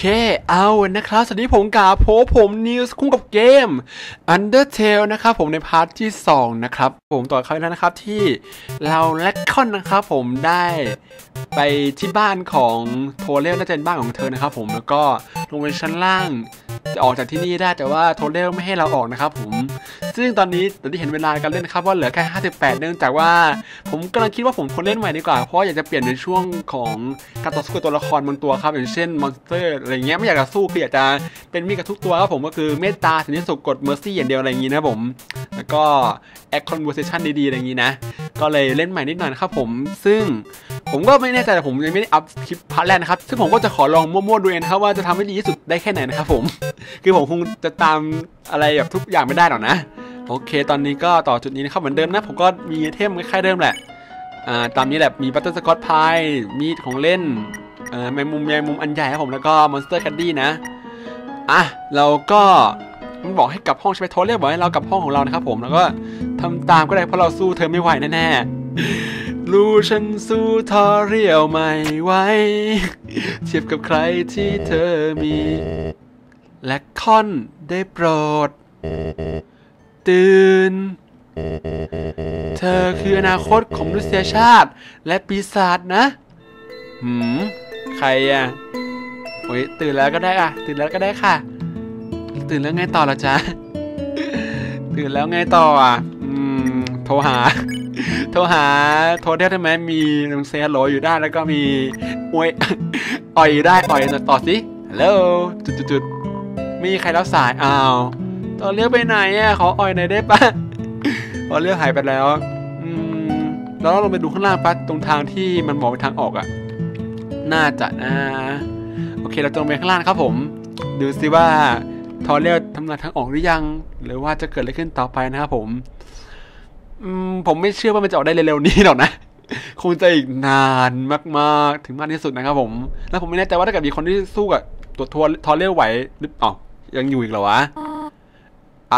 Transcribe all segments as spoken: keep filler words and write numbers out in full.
เอานะครับสวัสดีผมกาโพผมนิวส์คู่กับเกม Undertale นะครับผมในพาร์ทที่สองนะครับผมต่อเขาแล้วนะครับที่เราแลคคอนนะครับผมได้ไปที่บ้านของโทเรลน่าจะเป็นบ้านของเธอนะครับผมแล้วก็ลงไปชั้นล่างจะออกจากที่นี่ได้แต่ว่าโทเรลไม่ให้เราออกนะครับผมซึ่งตอนนี้ตอนที่เห็นเวลาการเล่นนะครับว่าเหลือแค่ห้าสิบแปดเนื่องจากว่าผมกำลังคิดว่าผมควรเล่นใหม่ดีกว่าเพราะอยากจะเปลี่ยนในช่วงของการต่อสู้กับตัวละครบางตัวครับอย่างเช่นมอนสเตอร์อะไรเงี้ยไม่อยากจะสู้คืออยากจะเป็นมิตรกับทุกตัวครับผมก็คือเมตตาสันติสุขกดเมอร์ซี่อย่างเดียวอะไรอย่างงี้นะผมแล้วก็แอคคอนเวอร์เซชันดีๆอะไรอย่างงี้นะก็เลยเล่นใหม่นิดหน่อยนะครับผมซึ่งผมก็ไม่แน่ใจแต่ผมยังไม่ได้อัพคลิปพาร์ทแรกนะครับซึ่งผมก็จะขอลองมั่วๆดูเองนะครับว่าจะทำให้ดีที่สุดได้แค่ไหนนะครับผมคือผมคงจะตามอะไรแบบทุกอย่างไม่ได้หรอกนะโอเคตอนนี้ก็ต่อจุดนี้นะครับเหมือนเดิมนะผมก็มีเทมคล้ายๆเดิมแหละอ่าตามนี้แหละมีบัตเตอร์สกอตพายมีดของเล่นเอ่อแมงมุมแมงมุมอันใหญ่ครับผมแล้วก็มอนสเตอร์แคนดี้นะอ่ะเราก็มันบอกให้กลับห้องใช่ไหมโทรเรียกบอกให้เรากลับห้องของเรานะครับผมแล้วก็ทำตามก็ได้เพราะเราสู้เธอไม่ไหวแน่ๆรู้ฉันสู้ทอเรียวไม่ไหวเทียบกับใครที่เธอมีและคอนได้โปรดตื่นเธอคืออนาคตของมนุษยชาติและปีศาจนะหืมใครอ่ะโอ้ยตื่นแล้วก็ได้อ่ะตื่นแล้วก็ได้ค่ะตื่นแล้วไงต่อละจ๊ะตื่นแล้วไงต่ออ่ะอืมโทรหาโทรหาโทรได้ไหมมีน้องเซฮัลโหลอยู่ได้แล้วก็มีอวยอ่อยได้อ่อยต่อสิฮัลโหลจุดๆมีใครรับสายอ้าวตอนเรียกไปไหนอ่ะขออ่อยหน่อยได้ปะตอนเรียกหายไปแล้วอืมแล้วเราลงไปดูข้างล่างปะตรงทางที่มันบอกไปทางออกอ่ะน่าจะนะโอเคเราตรงไปข้างล่างครับผมดูซิว่าทอเรียกทำงานทางออกหรือยังหรือว่าจะเกิดอะไรขึ้นต่อไปนะครับผมอืมผมไม่เชื่อว่ามันจะออกได้เร็วๆนี้หรอกนะคงจะอีกนานมากๆถึงมากที่สุดนะครับผมแล้วผมไม่แน่ใจว่าถ้าเกิดมีคนที่สู้กับตัวทัวร์ทอเรียกไหวหรือเปล่ายังอยู่อีกเหรอวะอ่า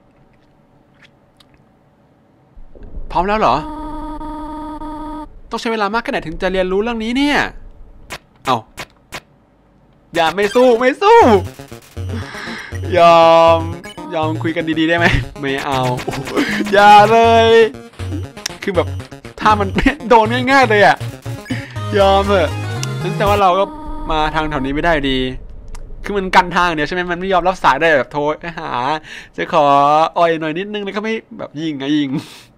พร้อมแล้วเหรอต้องใช้เวลามากแค่ไหนถึงจะเรียนรู้เรื่องนี้เนี่ยเอาอย่าไม่สู้ไม่สู้ยอมยอมคุยกันดีๆได้ไหมไม่เอาอย่าเลยคือแบบถ้ามันโดนง่ายๆเลยอ่ะยอมเถอะถึงแต่ว่าเราก็มาทางแถวนี้ไม่ได้ดีคือมันกันทางเดียวใช่ไหมมันไม่ยอมรับสายได้แบบโทรหาจะขออ่อยหน่อยนิดนึงแล้วก็ไม่แบบยิงอะยิง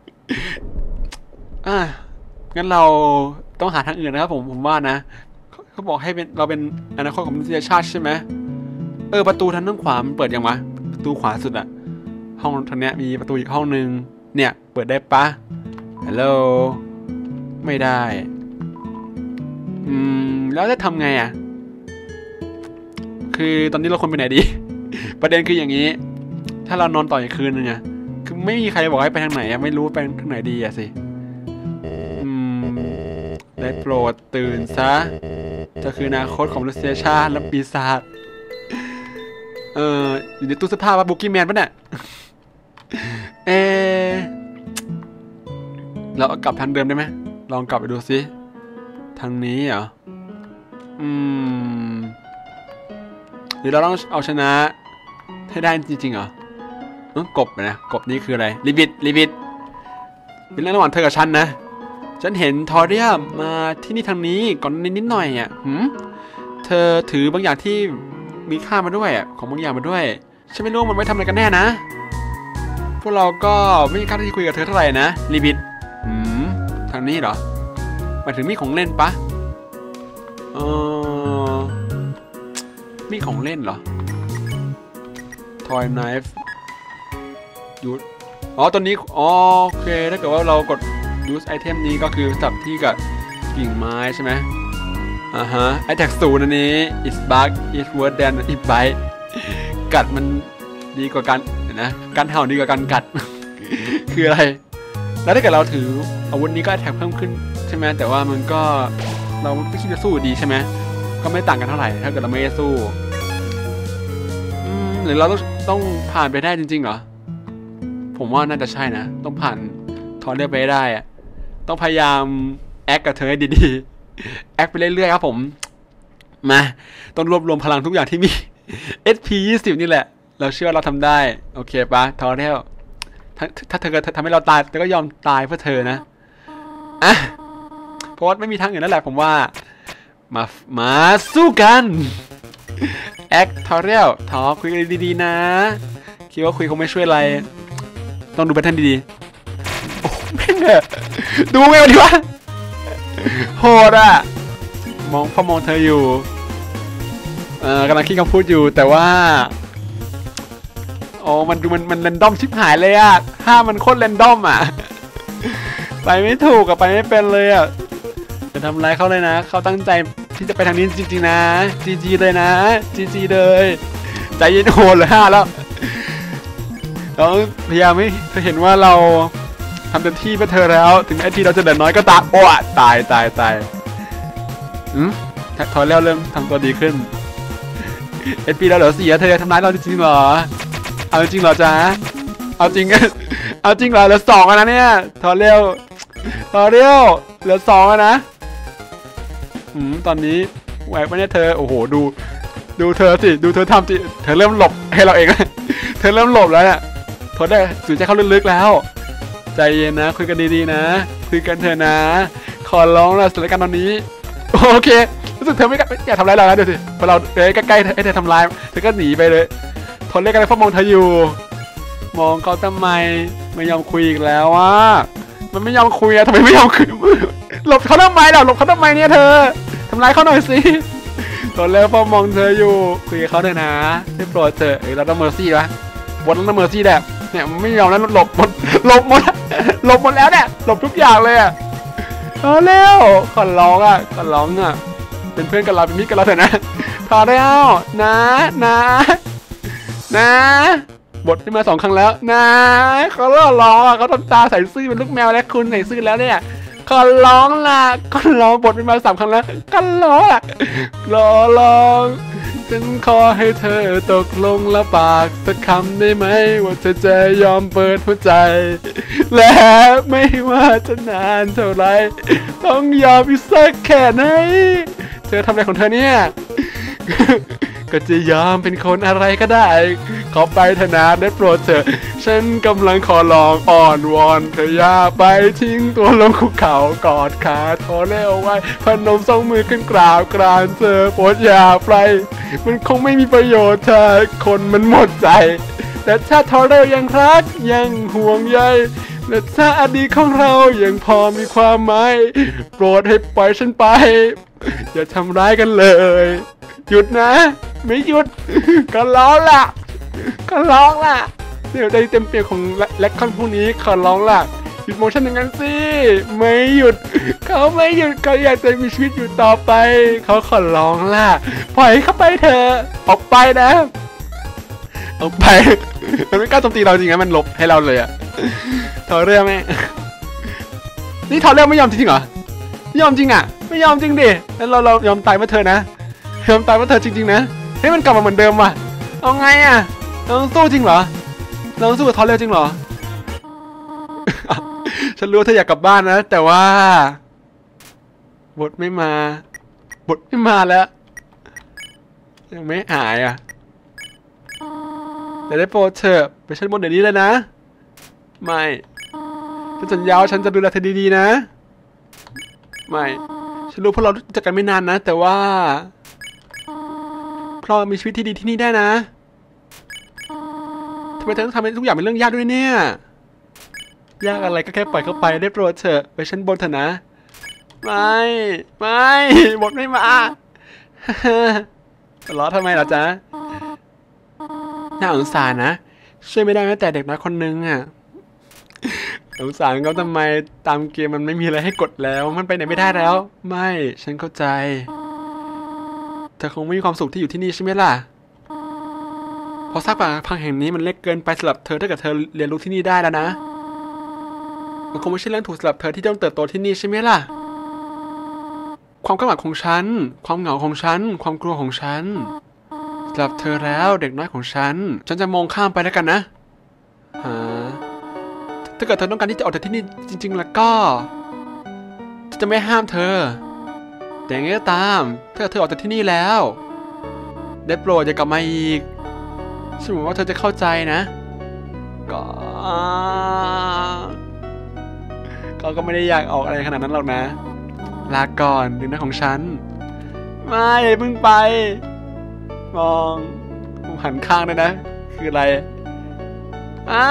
อ่ะงั้นเราต้องหาทางอื่นนะครับผมผมว่านะเขาบอกให้เป็นเราเป็นอนาคตของมนุษยชาติใช่ไหมเออประตูทางด้านขวามันเปิดยังวะประตูขวาสุดอะห้องทางเนี้ยมีประตูอีกห้องนึงเนี่ยเปิดได้ปะฮัลโหลไม่ได้อืมแล้วจะทำไงอะคือตอนนี้เราควรไปไหนดี ประเด็นคืออย่างนี้ถ้าเรานอนต่ออีกคืนนึงอะคือไม่มีใครบอกให้ไปทางไหนอะไม่รู้ไปทางไหนดีอะสิอืมได้โปรดตื่นซะจะคืออนาคตของมนุษยชาติและปีศาจเอออยู่ในตู้เสื้อผ้าป่ะบุกกี้แมนป่ะเนี่ยเออเรากลับทางเดิมได้ไหมลองกลับไปดูซิทางนี้เหรออืมหรือเราต้องเอาชนะให้ได้จริงๆเหรอเออกบนะกบนี้คืออะไรลิบิดลิบิดเป็นเรื่องระหว่างเธอกับฉันนะฉันเห็นทอเรียมมาที่นี่ทางนี้ก่อนนิดๆหน่อยอ่ะหืมเธอถือบางอย่างที่มีค่ามาด้วยอ่ะของบางอย่างมาด้วยฉันไม่รู้มันไม่ทำอะไรกันแน่นะพวกเราก็ไม่มีค่าที่คุยกับเธอเท่าไหร่นะลิบิดหืมทางนี้เหรอหมายถึงมีของเล่นปะเออมีของเล่นเหรอ Toy Knife ยูดอ๋อตัวนี้อ๋อโอเคถ้าเกิดว่าเรากด use item นี้ก็คือจับที่กับกิ่งไม้ใช่ไหมอ่าฮะไอแท็กศูนย์อันนี้ is bug is worse than it bite กัดมันดีกว่ากันนะการเห่าดีกว่าการกัด คืออะไรแล้วถ้าเกิดเราถืออาวุธนี้ก็แท็กเพิ่มขึ้นใช่ไหมแต่ว่ามันก็เราไม่คิดจะสู้ดีใช่ไหมก็ไม่ต่างกันเท่าไหร่ถ้าเกิดเราไม่ได้สู้อืมหรือเราต้องต้องผ่านไปได้จริงๆเหรอผมว่าน่าจะใช่นะต้องผ่านทอเรียไปได้อะต้องพยายามแอคกับเธอให้ดีๆแอคไปเรื่อยๆครับผมมาต้องรวบรวมพลังทุกอย่างที่มี เอส พี ยี่สิบนี่แหละเราเชื่อว่าเราทำได้โอเคปะทอเทลถ้าถ้าเธอทำให้เราตายแต่ก็ยอมตายเพื่อเธอนะอ่ะเพราะว่าไม่มีทางอื่นนั่นแหละผมว่ามามาสู้กันแอคทอเทลทอคุยกันดีๆนะคิดว่าคุยคงไม่ช่วยอะไรต้องดูแพทเทิร์นดีๆโอ้แม่งอะดูไงวะดีวะโหดอะมองพ่อมองเธออยู่เอ่อกำลังคิดคำพูดอยู่แต่ว่าโอ้มันดูมันมันเรนดอมชิบหายเลยอะถ้ามันโคตรเรนดอมอะไปไม่ถูกอะไปไม่เป็นเลยอะจะทำไรเขาเลยนะเขาตั้งใจที่จะไปทางนี้จริงๆนะจีจีเลยนะจีจีเลยใจเย็นโหดเลยฮะแล้วเราพยายามให้เธอเห็นว่าเราทำเต็มที่เพื่อเธอแล้วถึงไอทีเราจะเดือดน้อยก็ตามโอ้ตายตายตายอืมทอยแล้วเริ่มทำตัวดีขึ้นเอสพีเราเหลือสี่เธอทำร้ายเราจริงๆเหรอเอาจริงเหรอจ๊ะเอาจริงเอาจริงเหรอเหลือสองนะเนี่ยทอยเร็วทอยเร็วเหลือสองนะอืมตอนนี้ไหวปะเนี่ยเธอโอ้โหดูดูเธอสิดูเธอทำสิเธอเริ่มหลบให้เราเองเธอเริ่มหลบแล้วเนี่ยทนได้สูญใจเขาลึกๆแล้วใจเย็นนะคุยกันดีๆนะคุยกันเถอะนะขอร้องนะสถานการณ์ตอนนี้โอเครู้สึกเธอไม่อยากทำร้ายเราแล้วเดี๋ยวสิพอเราเอ้ยใกล้ๆให้เธอทำร้ายเธอก็หนีไปเลยทนเล่นกันเพราะมองเธออยู่มองเขาทำไมไม่ยอมคุยอีกแล้วว่ามันไม่ยอมคุยอะทำไมไม่ยอมคุยหลบเขาทำไมล่ะหลบเขาทำไมเนี่ยเธอทำร้ายเขาหน่อยสิทนเล่นเพราะมองเธออยู่คุยกับเขาเถอะนะได้โปรดเถอะเราต้องเมอร์ซี่วะบนต้องเมอร์ซี่แหละเนี่ยไม่ยอมแล้วหลบหมดหลบหมดหลบหมดแล้วเนี่ยหลบทุกอย่างเลยอะเออเร็วขอร้องอ่ะขอร้องอ่ะเป็นเพื่อนกันเราเป็นมิตรกันเราเถอะนะพอแล้วนะนะนะบทที่มาสองครั้งแล้วนะเขาล่อร้องอ่ะเขาทำตาใส่ซื่อเป็นลูกแมวและคุณใส่ซื่อแล้วเนี่ยขอร้องล่ะก็ร้องบทเป็นมาสามครั้งแล้วก็ร้องอ่ะรอร้องฉันขอให้เธอตกลงละปากสักคำได้ไหมว่าเธอจะยอมเปิดหัวใจและไม่ว่าจะนานเท่าไรต้องยอมอีกสักแค่ไหนเธอทำอะไรของเธอเนี่ยก็จะยอมเป็นคนอะไรก็ได้ขอไปเถอะนะได้โปรดเถอะฉันกำลังขอร้องอ่อนวอนเธออย่าไปทิ้งตัวลงคุกเข่ากอดขาทอเล่เอาไว้พนมสองมือขึ้นกราบกรานเธอโปรดอย่าไปมันคงไม่มีประโยชน์ถ้าคนมันหมดใจแต่ถ้าทอเล่ยังรักยังห่วงใยและถ้าอดีตของเรายังพอมีความหมายโปรดให้ปล่อยฉันไปอย่าทำร้ายกันเลยหยุดนะไม่หยุดก็ร้องล่ะก็ร้องล่ะเดี๋ยวใจเต็มเปี่ยมของแล็กคอนพวกนี้ขอร้องล่ะหยุดโมชั่นอย่างนั้นสิไม่หยุดเขาไม่หยุดเขาอยากจะมีชีวิตอยู่ต่อไปเขาขอร้องล่ะปล่อยเข้าไปเถอะออกไปนะออกไปมันไม่กล้าโจมตีเราจริงๆมันหลบให้เราเลยอะทอเรื่องไหมนี่ทอเรื่องไม่ยอมจริงเหรอไม่ยอมจริงอ่ะไม่ยอมจริงดิแล้วเราเรายอมตายเพื่อเธอนะยอมตายเพื่อเธอจริงๆนะให้มันกลับมาเหมือนเดิมว่ะเอาไงอ่ะเราสู้จริงเหรอเราสู้กับทอเรื่องจริงเหรอฉันรู้เธออยากกลับบ้านนะแต่ว่าบทไม่มาบทไม่มาแล้วยังไม่หายอ่ะแต่ได้โปรดเถอะไปชั้นบนเดี๋ยวนี้เลยนะไม่ฉันสัญญาว่าฉันจะดูแลเธอดีๆนะไม่ฉันรู้พวกเรารู้จักกันไม่นานนะแต่ว่าเพราะมีชีวิตที่ดีที่นี่ได้นะทำไมเธอต้องทำให้ทุกอย่างเป็นเรื่องยากด้วยเนี่ยยากอะไรก็แค่ปล่อยเข้าไปได้โปรดเถอะไปชั้นบนเถอะนะไม่ไม่บทไม่มาทะเลาะทำไมล่ะจ๊ะน่าสงสารนะช่วยไม่ได้แม้แต่เด็กน้อยคนนึงอ่ะสงสารเขาทำไมตามเกมมันไม่มีอะไรให้กดแล้วมันไปไหนไม่ได้แล้วไม่ฉันเข้าใจเธอคงไม่มีความสุขที่อยู่ที่นี่ใช่ไหมล่ะเพราะซากปรักพังแห่งนี้มันเล็กเกินไปสำหรับเธอถ้าเกิดเธอเรียนรู้ที่นี่ได้แล้วนะมันคงไม่ใช่เรื่องถูกสำหรับเธอที่ต้องเติบโตที่นี่ใช่ไหมล่ะความคาดหวังของฉันความเหงาของฉันความกลัวของฉันสำหรับเธอแล้วเด็กน้อยของฉันฉันจะมองข้ามไปแล้วกันนะฮะถ้าเกิดเธอต้องการที่จะออกจากที่นี่จริงๆแล้วก็จะไม่ห้ามเธอแต่ยังไงก็ตามถ้าเธอออกจากที่นี่แล้วได้โปรดอย่ากลับมาอีกฉันหวังว่าเธอจะเข้าใจนะก็เขาก็ไม่ได้อยากออกอะไรขนาดนั้นหรอกนะลาก่อนดึงหน้าของฉันไม่เพิ่งไปมองหันข้างเลยนะคืออะไรไอ้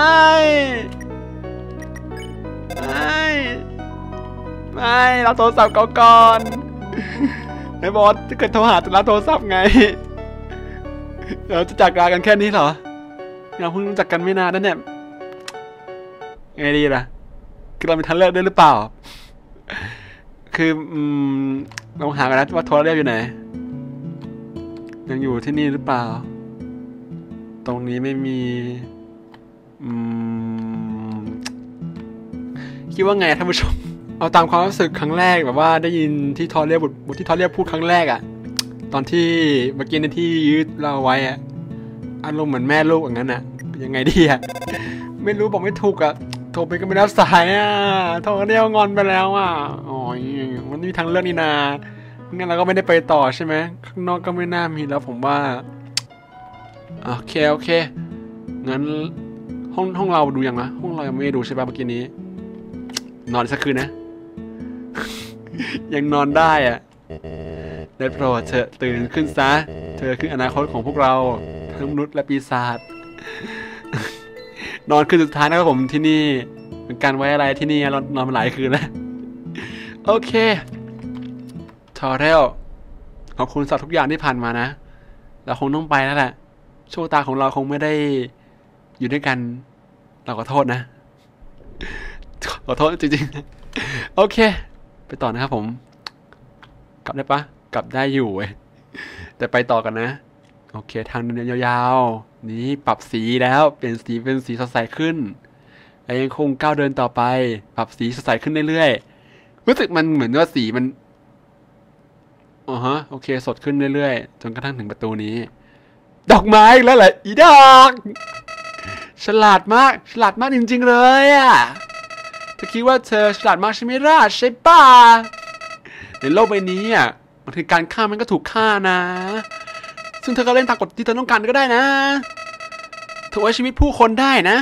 ไม่ไม่รับโทรศัพท์เขาก่อนไอ้บอสจะเกิดโทรหาจะรับโทรศัพท์ไงเราจะจากลากันแค่นี้เหรอเราเพิ่งรู้จักกันไม่นานนั่นเนี่ยไงดีล่ะคือเรามีทางเลือกด้วยหรือเปล่าคืออืมลองหากันนะว่าโทรเรียกอยู่ไหนยังอยู่ที่นี่หรือเปล่าตรงนี้ไม่มีอืมคิดว่าไงท่านผู้ชมเอาตามความรู้สึกครั้งแรกแบบว่าได้ยินที่ทอเรียกบทที่ทอเรียกพูดครั้งแรกอะตอนที่เมื่อกี้ในที่ยืดเราไว้อะอารมณ์เหมือนแม่ลูกอย่างนั้นอะยังไงดีอะไม่รู้บอกไม่ถูกอะโทรไปก็ไม่รับสายอะโทรเรียกงอนไปแล้วอะอ๋อมันมีทางเลือกนี่นางั้นเราก็ไม่ได้ไปต่อใช่ไหมข้างนอกก็ไม่น่ามีแล้วผมว่าโอเคโอเคงั้นห้องห้องเราดูยังนะห้องเรายังไม่ได้ดูใช่ป่ะเมื่อกี้นี้นอนสักคืนนะ ยังนอนได้อะได้โปรดเถอะตื่นขึ้นซะเธอคืออนาคตของพวกเราทั้งมนุษย์และปีศาจ นอนคืนสุดท้ายนะครับผมที่นี่เป็นการไว้อะไรที่นี่เรานอนมาหลายคืนแล้ว โอเคทอเรลขอบคุณสำหรับทุกอย่างที่ผ่านมานะเราคงต้องไปแล้วแหละโชคตาของเราคงไม่ได้อยู่ด้วยกันเราขอโทษนะขอโทษจริงๆโอเคไปต่อนะครับผมกลับได้ปะกลับได้อยู่เว้ยแต่ไปต่อกันนะโอเคทางเดินยาวๆนี้ปรับสีแล้วเปลี่ยนสีเป็นสีสดใสขึ้นและยังคงก้าวเดินต่อไปปรับสีสดใสขึ้นเรื่อยๆรู้สึกมันเหมือนว่าสีมันอ๋อฮะโอเคสดขึ้นเรื่อยๆจนกระทั่งถึงประตูนี้ดอกไม้แล้วแหละอีดอกฉลาดมากฉลาดมากจริงๆเลยอ่ะเธอคิดว่าเธอฉลาดมากใช่ไหมล่ะใช่ป่ะในโลกใบนี้อ่ะมันคือการฆ่ามันก็ถูกฆ่านะซึ่งเธอก็เล่นตามกฎที่เธอต้องการก็ได้นะเธอไว้ชีวิตผู้คนได้นะ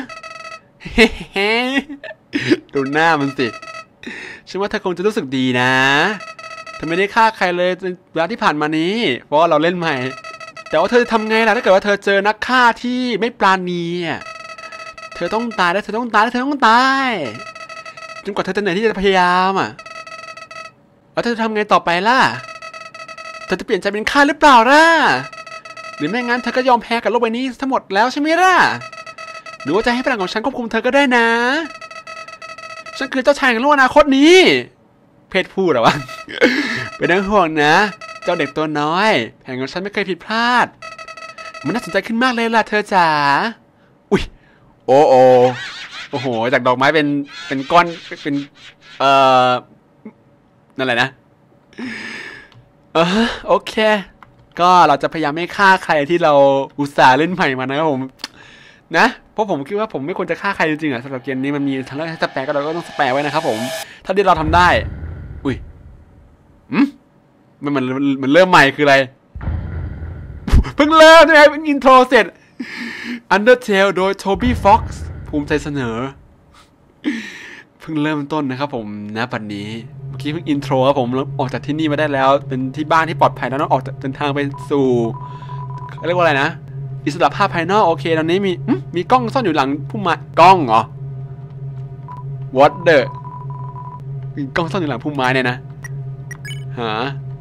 ดูหน้ามันสิฉันว่าเธอคงจะรู้สึกดีนะเธอไม่ได้ฆ่าใครเลยเวลาที่ผ่านมานี้เพราะว่าเราเล่นใหม่แต่ว่าเธอจะทำไงล่ะถ้าเกิดว่าเธอเจอนักฆ่าที่ไม่ปราณีเธอต้องตายแล้วเธอต้องตายแล้วเธอต้องตายจนกว่าเธอจะเหนื่อยที่จะพยายามอ่ะแล้วเธอจะทำไงต่อไปล่ะเธอจะเปลี่ยนใจเป็นข้าหรือเปล่าล่ะหรือไม่งั้นเธอก็ยอมแพ้กับโลกใบนี้ทั้งหมดแล้วใช่ไหมล่ะหรือว่าจะให้พลังของฉันควบคุมเธอก็ได้นะฉันคือเจ้าชายแห่งโลกอนาคตนี้เพศพูดเหรอวะ เป็นนักห่วงนะเจ้าเด็กตัวน้อยแผนของฉันไม่เคยผิดพลาดมันน่าสนใจขึ้นมากเลยล่ะเธอจ๋าอุ้ยโอ้โอโอ้โหจากดอกไม้เป็นเป็นก้อนเป็นเอ่อนั่นแหละนะเออโอเคก็เราจะพยายามไม่ฆ่าใครที่เราอุตส่าห์เล่นใหม่มานะครับผมนะเพราะผมคิดว่าผมไม่ควรจะฆ่าใครจริงๆอ่ะสำหรับเกมนี้มันมีทางเลือกให้สแปร์ก็เราก็ต้องสแปร์ไว้นะครับผมถ้าที่เราทำได้อุ้ยอืมมันมันมันเริ่มใหม่คืออะไรเพิ่งเริ่มใช่ไหมเพิ่งอินโทรเสร็จ Undertale โดย Toby Fox ภูมิใจเสนอเพิ่งเริ่มต้นนะครับผมณบัดนี้เมื่อกี้เพิ่งอินโทรครับผมออกจากที่นี่มาได้แล้วเป็นที่บ้านที่ปลอดภัยแล้วต้องออกเดินทางไปสู่เรียกว่าอะไรนะอิสระภาพภายนอกโอเคตอนนี้มีมีกล้องซ่อนอยู่หลังพุ่มไม้กล้องเหรอ What the มีกล้องซ่อนอยู่หลังพุ่มไม้เนี่ยนะหา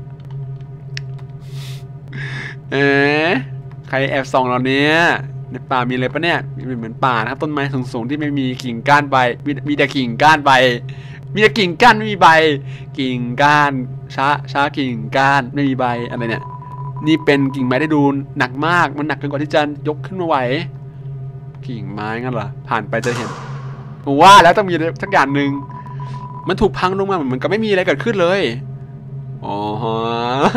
เอ๊ะใครแอบส่องเราเนี้ยในป่ามีอะไรปะเนี่ยมีเหมือนป่านะครับต้นไม้สูงๆที่ไม่มีกิ่งก้านใบมีมีแต่กิ่งก้านใบมีแต่กิ่งก้านไม่มีใบกิ่งก้านช้าช้ากิ่งก้านไม่มีใบอะไรเนี่ยนี่เป็นกิ่งไม้ได้ดูหนักมากมันหนักเกินกว่าที่จะยกขึ้นมาไหวกิ่งไม้งั้นเหรอผ่านไปจะเห็นว่าแล้วต้องมีสักอย่างหนึ่งมันถูกพังลงมาเหมือนกับไม่มีอะไรเกิดขึ้นเลยอ๋อฮะ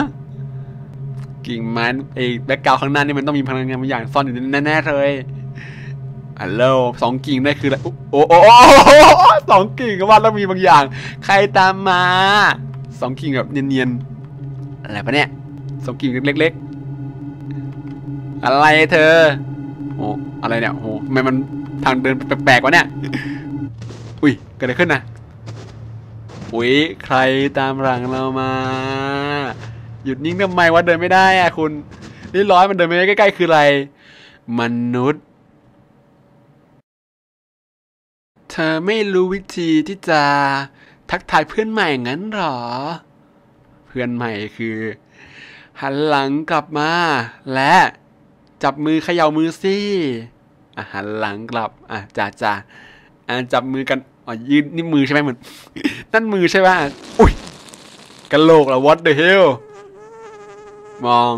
กิ่งไม้ไอ้แบ็คกราวด์ข้างหน้านี่มันต้องมีพลังงานบางอย่างซ่อนอยู่แน่ๆเลยอัลโหลสองกิ่งได้คืออะไรโอ้โอ้สองกิ่งก็ว่าแล้วมีบางอย่างใครตามมาสองกิ่งแบบเนียนๆอะไรปะเนี่ยสกิลเล็กๆอะไรเธอโอ้อะไรเนี่ยโอ้ทำไมมันทางเดินแปลกๆวะเนี่ยอุ้ยเกิดอะไรขึ้นนะอุ้ยใครตามหลังเรามาหยุดนิ่งทำไมวะเดินไม่ได้อะคุณนี่ร้อยมันเดินไม่ได้ใกล้ๆคืออะไรมนุษย์เธอไม่รู้วิธีที่จะทักทายเพื่อนใหม่งั้นหรอเพื่อนใหม่คือหันหลังกลับมาและจับมือเขย่ามือสิอ่ะหันหลังกลับอ่ะจ่าจ่าอ่ะจับมือกันอ๋อยืนนี่มือใช่ไหมเหมือนนั่นมือใช่ไหมอุ้ยกะโหลกเหรอ what the hell มอง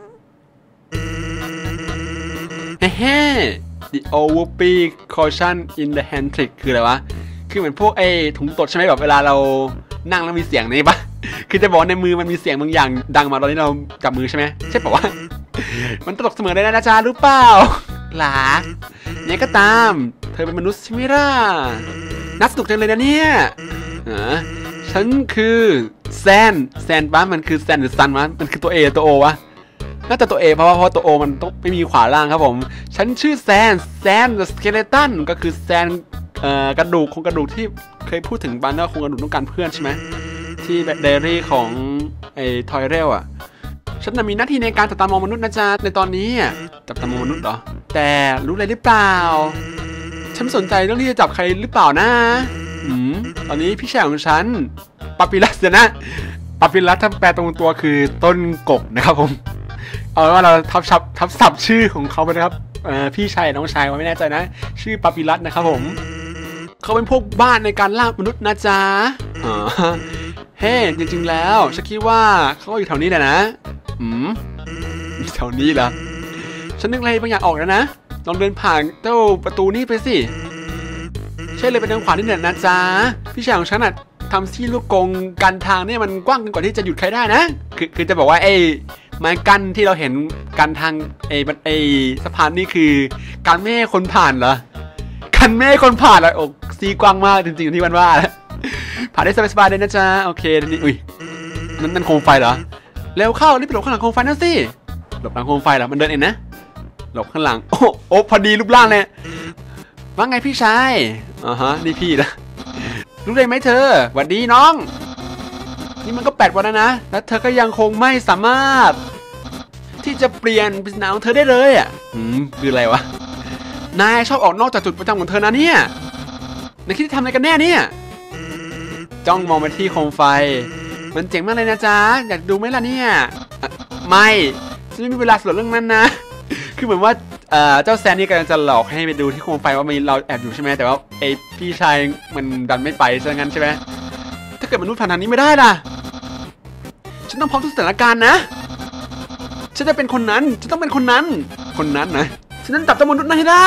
เฮ้ the overpeak caution in the hand trick คืออะไรวะคือเหมือนพวกไอ้ถุงตดใช่ไหมแบบเวลาเรานั่งแล้วมีเสียงนี่ปะคือจะบอกในมือมันมีเสียงบางอย่างดังมาตอนนี้เราจับมือใช่ไหมใช่ปะวะมันตลกเสมอเลยนะจ๊ะรู้เปล่าหลาเนี่ยก็ตามเธอเป็นมนุษย์ใช่ไหมล่ะน่าสนุกจังเลยนะเนี่ยอ่าฉันคือแซนแซนปะมันคือแซนหรือซันวะมันคือตัวเอตัวโอวะน่าจะตัวเอเพราะว่าเพราะตัวโอมันต้องไม่มีขวาล่างครับผมฉันชื่อแซนแซนเดอะสเกเลตันก็คือแซนเอ่อกระดูกโครงกระดูกที่เคยพูดถึงบ้านว่าโครงกระดูกต้องการเพื่อนใช่ไหมที่ไดอารี่ของไอ้ทอยเรลอ่ะฉันมีหน้าที่ในการจับตามองมนุษย์นะจ๊ะในตอนนี้จับตามองมนุษย์เหรอแต่รู้อะไรหรือเปล่าฉันสนใจเรื่องที่จะจับใครหรือเปล่านะอืมตอนนี้พี่ชายของฉันปาปิลัสนะปาปิลัสถ้าแปลตรงตัวคือต้นกกนะครับผมเอาว่าเราทับศัพท์ทับศัพท์ชื่อของเขาไปนะครับพี่ชายน้องชายว่าไม่แน่ใจนะชื่อปาปิลัสนะครับผมเขาเป็นพวกบ้านในการล่ามนุษย์นะจ๊ะอ๋อเฮ้จริงๆแล้วฉันคิดว่าเขาอยู่แถวนี้แหละนะอืมอยู่แถวนี้เหรอฉันนึกอะไรบางอย่างออกแล้วนะลองเดินผ่านเจ้าประตูนี้ไปสิใช่เลยเป็นทางขวานี่แหละนะจ๊ะพี่ชายของฉันอ่ะทำที่ลูกกงกันทางนี่มันกว้างเกินกว่าที่จะหยุดใครได้นะคือคือจะบอกว่าไอ้ไม้กั้นที่เราเห็นกันทางไอ้ไอ้สะพานนี่คือการไม่ให้คนผ่านเหรอกันไม่ให้คนผ่านเหรอโอ้ซีกว้างมากจริงๆที่มันว่าผ่านได้สบายๆเลยนะจ๊ะโอเคนี่อุ้ยนั่นนั่นโคมไฟเหรอเร็วเข้ารีบไปหลบข้างหลังโคมไฟนั่นสิหลบหลังโคมไฟเหรอมันเดินเองนะหลบข้างหลังโอ้โอ้พอดีรูปร่างเลยว่าไงพี่ชายอ่าฮะนี่พี่นะรู้ได้ไหมเธอหวัดดีน้องนี่มันก็แปดวันแล้วนะแล้วเธอก็ยังคงไม่สามารถที่จะเปลี่ยนปริศนาของเธอได้เลยอ่ะอืมคืออะไรวะนายชอบออกนอกจากจุดประจำของเธอนะเนี่ยนายคิดจะทำอะไรกันแน่เนี่ยจ้องมองไปที่โคมไฟมันเจ๋งมากเลยนะจ๊ะอยากดูไหมล่ะเนี่ยไม่ฉันไม่มีเวลาสำหรับเรื่องนั้นนะคือเหมือนว่าเจ้าแซนนี่กำลังจะหลอกให้ไปดูที่โคมไฟว่ามีเราแอบอยู่ใช่ไหมแต่ว่าไอพี่ชายมันดันไม่ไปซะงั้นใช่ไหมถ้าเกิดมนุษย์ผ่านทางนี้ไม่ได้ล่ะฉันต้องพร้อมทุกสถานการณ์นะฉันจะเป็นคนนั้นฉันต้องเป็นคนนั้นคนนั้นนะฉันต้องจับเจ้ามนุษย์นั้นให้ได้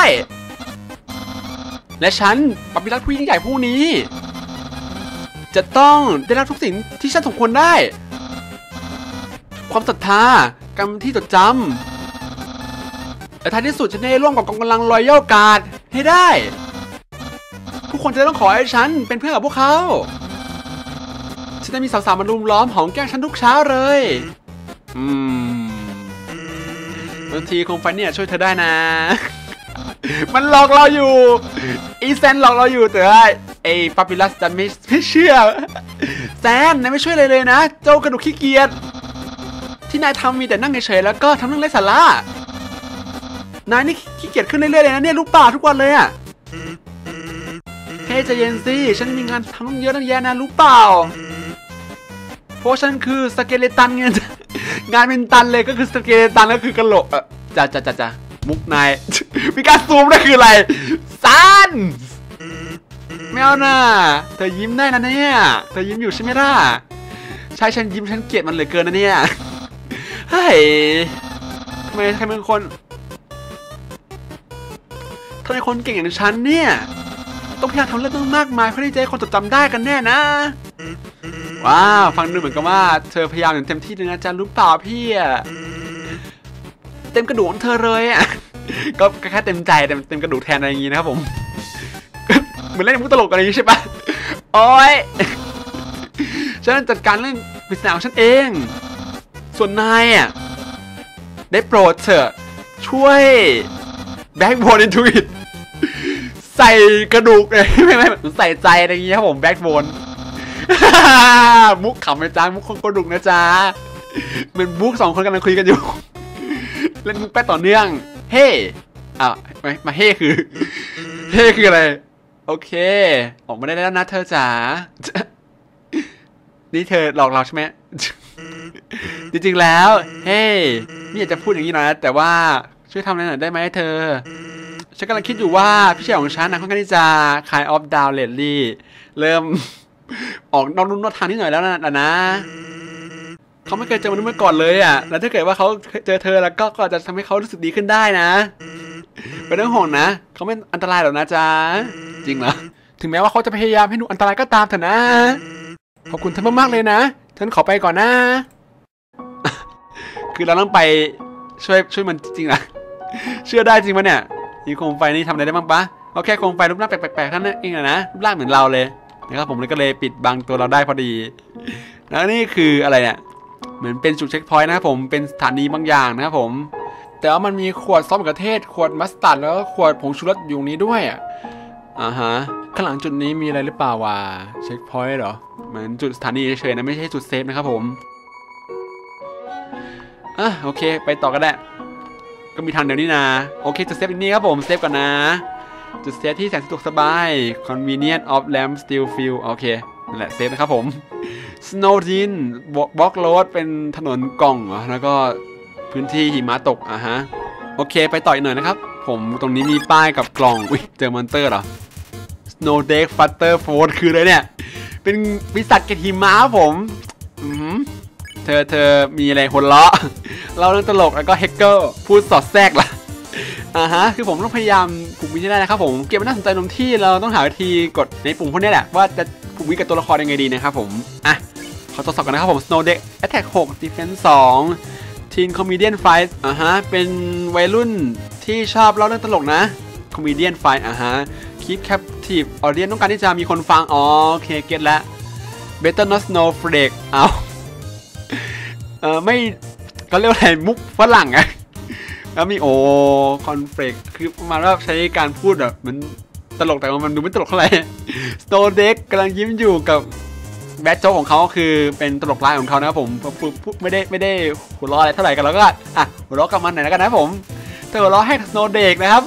และฉันปาปิลัสผู้ยิ่งใหญ่ผู้นี้จะต้องได้รับทุกสิ่งที่ฉันสมควรได้ความศรัทธากรรมที่จดจำแต่ท้ายที่สุดฉันได้ร่วมกับกองกำลังรอยัลการ์ดให้ได้ผู้คนจะต้องขอให้ฉันเป็นเพื่อนกับพวกเขาฉันจะมีสาวๆมารุมล้อมหอมแก้มฉันทุกเช้าเลยอืมบางทีโคมไฟเนี่ยช่วยเธอได้นะมันหลอกเราอยู่อีแซนหลอกเราอยู่แต่ว่าไอ้ปาปิลัสจะไม่ไม่เชื่อแซนนายไม่ช่วยเลยเลยนะเจ้ากระดูกขี้เกียจที่นายทำมีแต่นั่งเฉยๆแล้วก็ทำเรื่องไร้สาระนายนี่ขี้เกียจขึ้นเรื่อยๆเลยนะเนี่ยรู้ป่าทุกวันเลยอ่ะเฮ้ใจเย็นสิฉันมีงานทำต้องเยอะตั้งแยะนะรู้เปล่าเพราะฉันคือสเกเลตันไงงานเป็นตันเลยก็คือสเกเลตันก็คือกระโหลกเออจ้าจ้าจ้าจ้ามุกนายมีการซูมนั่นคืออะไรซันไม่เอาน่ะเธอยิ้มได้นะเนี่ยเธอยิ้มอยู่ใช่ไหมล่ะใช่ฉันยิ้มฉันเกลียดมันเหลือเกินนะเนี่ยเฮ้ยทำไมใครเป็นคนทำไมคนเก่งอย่างฉันเนี่ยต้องพยายามทำเรื่องต้องมากมายเพื่อที่จะให้คนจดจำได้กันแน่นะว้าวฟังดูเหมือนกับว่าเธอพยายามอย่างเต็มที่เลยนะจ๊ะรู้เปล่าพี่เต็มกระดูกของเธอเลยอ่ะก็แค่เต็มใจเต็มเต็มกระดูกแทนอะไรอย่างงี้นะครับผมเหมือนเล่นมุกตลกอะไรอย่างงี้ใช่ปะโอ้ยฉันจัดการเรื่องปริศนาของฉันเองส่วนนายอ่ะได้โปรดเถอะช่วยแบ็กโบนอินทูอิทใส่กระดูกเลยไม่ไม่ใส่ใจอะไรอย่างเงี้ยครับผมแบ็กโบนมุกขำนะจ๊ะมุกคนกระดูกนะจ๊ะเหมือนมุกสองคนกำลังคุยกันอยู่เล่นมุกแป๊ะต่อเนื่องเฮ้อ่ะมามาเฮ้คือเฮ้คืออะไรโอเคออกมาได้แล้วนะเธอจ๋านี่เธอหลอกเราใช่ไหมจริงๆแล้วเฮ้นี่อยากจะพูดอย่างนี้นะแต่ว่าช่วยทำอะไรหน่อยได้ไหมเธอฉันกำลังคิดอยู่ว่าพี่ชายของฉันนะค่อนข้างที่จะ kind of down lately เริ่มออกนอกรุ่นนอกทางนิดหน่อยแล้วนะนะเขาไม่เคยเจอมนุษย์มาก่อนเลยอ่ะแล้วถ้าเกิดว่าเขาเจอเธอแล้วก็ก็จะทำให้เขารู้สึกดีขึ้นได้นะไม่ต้องห่วงนะเขาไม่อันตรายหรอกนะจ๊ะจริงเหรอถึงแม้ว่าเขาจะพยายามให้หนูอันตรายก็ตามเถอะนะขอบคุณเธอมากๆเลยนะฉันขอไปก่อนนะคือเราต้องไปช่วยช่วยมันจริงๆนะเชื่อได้จริงปะเนี่ยมีโคมไฟนี่ทำอะไรได้บ้างปะเอาแค่โคมไฟรูปร่างแปลกๆท่านนั่นเองนะรูปร่างเหมือนเราเลยนะครับผมเลยก็เลยปิดบังตัวเราได้พอดีแล้วนี่คืออะไรเนี่ยเหมือนเป็นจุดเช็คพอยต์นะครับผมเป็นสถานีบางอย่างนะครับผมแต่ว่ามันมีขวดซอสมะเขือเทศขวดมัสตาร์ดแล้วก็ขวดผงชูรสอยู่นี้ด้วยอ่ะอ่าฮะข้างหลังจุดนี้มีอะไรหรือเปล่าวะเช็คพอยต์เหรอเหมือนจุดสถานีเฉยๆนะไม่ใช่จุดเซฟนะครับผมอ่ะโอเคไปต่อกันได้ก็มีทางเดียวนี้นะโอเคจุดเซฟนี้ครับผมเซฟก่อนนะจุดเซฟที่แสนสะดวกสบาย convenient of lamp still feel โอเคนั่นแหละเซฟนะครับผม Snowdin บล็อกโรดเป็นถนนกล่องแล้วก็พื้นที่หิมะตกอ่ะฮะโอเคไปต่ออีกหน่อยนะครับผมตรงนี้มีป้ายกับกล่องอุ้ยเจอมอนเตอร์เหรอ Snow Deck Flutter Fold คืออะไรเนี่ยเป็นปีศาจเกล็ดหิมะผมอืมเธอเธอมีอะไรหัวเราะเราเรื่องตลกแล้วก็เฮกเกอร์พูดสอดแทรกล่ะอ่าฮะคือผมต้องพยายามผูกวิธีได้นะครับผมเกมมันน่าสนใจตรงที่เราต้องหาวิธีกดในปุ่มพวกนี้แหละว่าจะผูกวิธีกับตัวละครยังไงดีนะครับผมอ่ะขอทดสอบกันนะครับผม Snow Deck Attack หก Defense สอง Teen Comedian Fight อ่าฮะเป็นวัยรุ่นที่ชอบเล่าเรื่องตลกนะ Comedian Fight อ่าฮะ Keep Captive Audience ต้องการที่จะมีคนฟังอ๋อโอเคเก็ตแล้ว Better Not Snowflake เอาเออไม่เขาเรียกว่าอะไรมุกฝรั่งอะแล้วมีโอคอนเฟลกคือประมาณว่าใช้การพูดแบบเหมือนตลกแต่ว่ามันดูไม่ตลกเท่าไหร่สโตเด็กกำลังยิ้มอยู่กับแบทโจ๊กของเขาคือเป็นตลกร้ายของเขานะครับผมพูดไม่ได้ไม่ได้หัวเราะอะไรเท่าไหร่กันแล้วก็อ่ะหัวเราะกับมันหน่อยแล้วกันนะผมเธอหัวเราะให้สโนเด็กนะครับ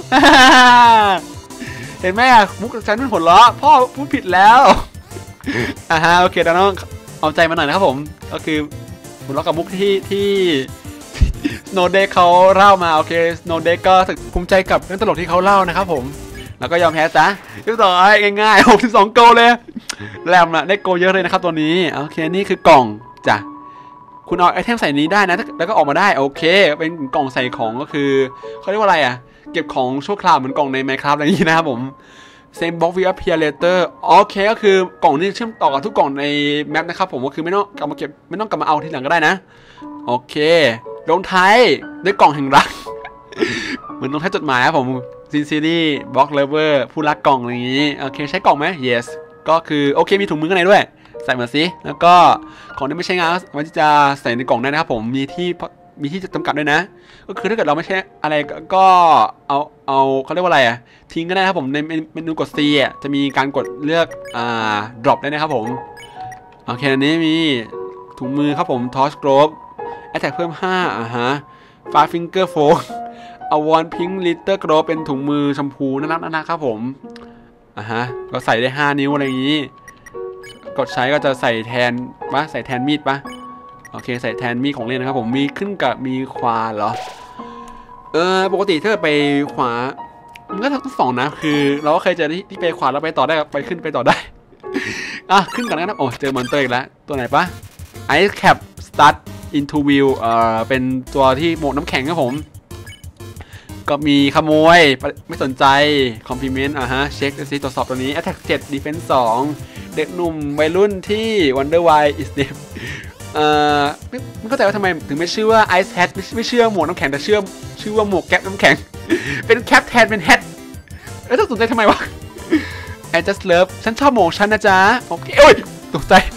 เห็นไหมมุกฉันเป็นหัวเราะพ่อพูดผิดแล้วอ่าฮะโอเคเราต้องเอาใจมาหน่อยนะครับผมก็คือหัวเราะกับมุกที่ที่สโนเด็กเขาเล่ามาโอเคสโนเด็กก็ภูมิใจกับเรื่องตลกที่เขาเล่านะครับผมแล้วก็ยอมแพ้ซะเรียบร้อยง่ายๆหกสิบสองโกเลยแรมนะได้โกเยอะเลยนะครับตัวนี้โอเคนี่คือกล่องจ้ะคุณเอาไอเทมใส่นี้ได้นะแล้วก็ออกมาได้โอเคเป็นกล่องใส่ของก็คือเขาเรียกว่าอะไรอ่ะเก็บของชั่วคราวเหมือนกล่องใน Minecraft อะไรอย่างนี้นะครับผม Same box will appear later โอเคก็คือกล่องนี้เชื่อมต่อกับทุกกล่องในแมปนะครับผมก็คือไม่ต้องกลับมาเก็บไม่ต้องกลับมาเอาทีหลังก็ได้นะโอเคลงท้ายด้วยกล่องแห่งรักเหมือนลงท้ายจดหมายครับผมซินซีรีส์บล็อกเลเวอร์ผู้รักกล่องอะไรอย่างนี้โอเคใช้กล่องไหม yes ก็คือโอเคมีถุงมือข้างในด้วยใส่มาสิแล้วก็ของที่ไม่ใช้งานมันที่จะใส่ในกล่องได้นะครับผมมีที่มีที่จำกัดด้วยนะก็คือถ้าเกิดเราไม่ใช่อะไรก็เอาเอาเขาเรียกว่าอะไรอะทิ้งก็ได้ครับผมในเมนูกด C อ่ะจะมีการกดเลือกอ่า drop ได้นะครับผมโอเคอันนี้มีถุงมือครับผม torch globe attack เพิ่มห้าอ่าฮะ five finger foldอวอนพิงค์ลิตเตอร์โกรเป็นถุงมือชมพูน่ารักน่ารักครับผมอ่ะฮะก็ใส่ได้ห้านิ้วอะไรอย่างนี้กดใช้ก็จะใส่แทนปะใส่แทนมีดปะโอเคใส่แทนมีดของเล่นนะครับผมมีขึ้นกับมีขวาเหรอเออปกติถ้าไปขวามันก็ทั้งสองนะคือเราก็เคยเจอที่ที่ไปขวาแล้วไปต่อได้ไปขึ้นไปต่อได้อ่ะขึ้นก่อนนะครับโอ้เจอมอนเตอร์อีกแล้วตัวไหนปะ Ice Cap Start Into View เอ่อเป็นตัวที่โหมดน้ำแข็งครับผมก็มีขโมยไม่สนใจคอมพลีเมนต์อ่ะฮะเช็คซิตรวจสอบตัวนี้ Attack เจ็ด Defense สองเด็กหนุ่มวัยรุ่นที่ Wonder Why is dead เอ่อไม่ไม่เข้าใจว่าทำไมถึงไม่ชื่อว่า Ice Hat ไม่ไม่เชื่อหมวกน้ำแข็งแต่เชื่อชื่อว่าหมวกแก๊ปน้ำแข็งเป็นแคปแทนเป็นแฮทแล้วต้องสนใจทำไมวะ I just love ฉันชอบหมวกฉันนะจ๊ะโอเคโอ้ยตกใจ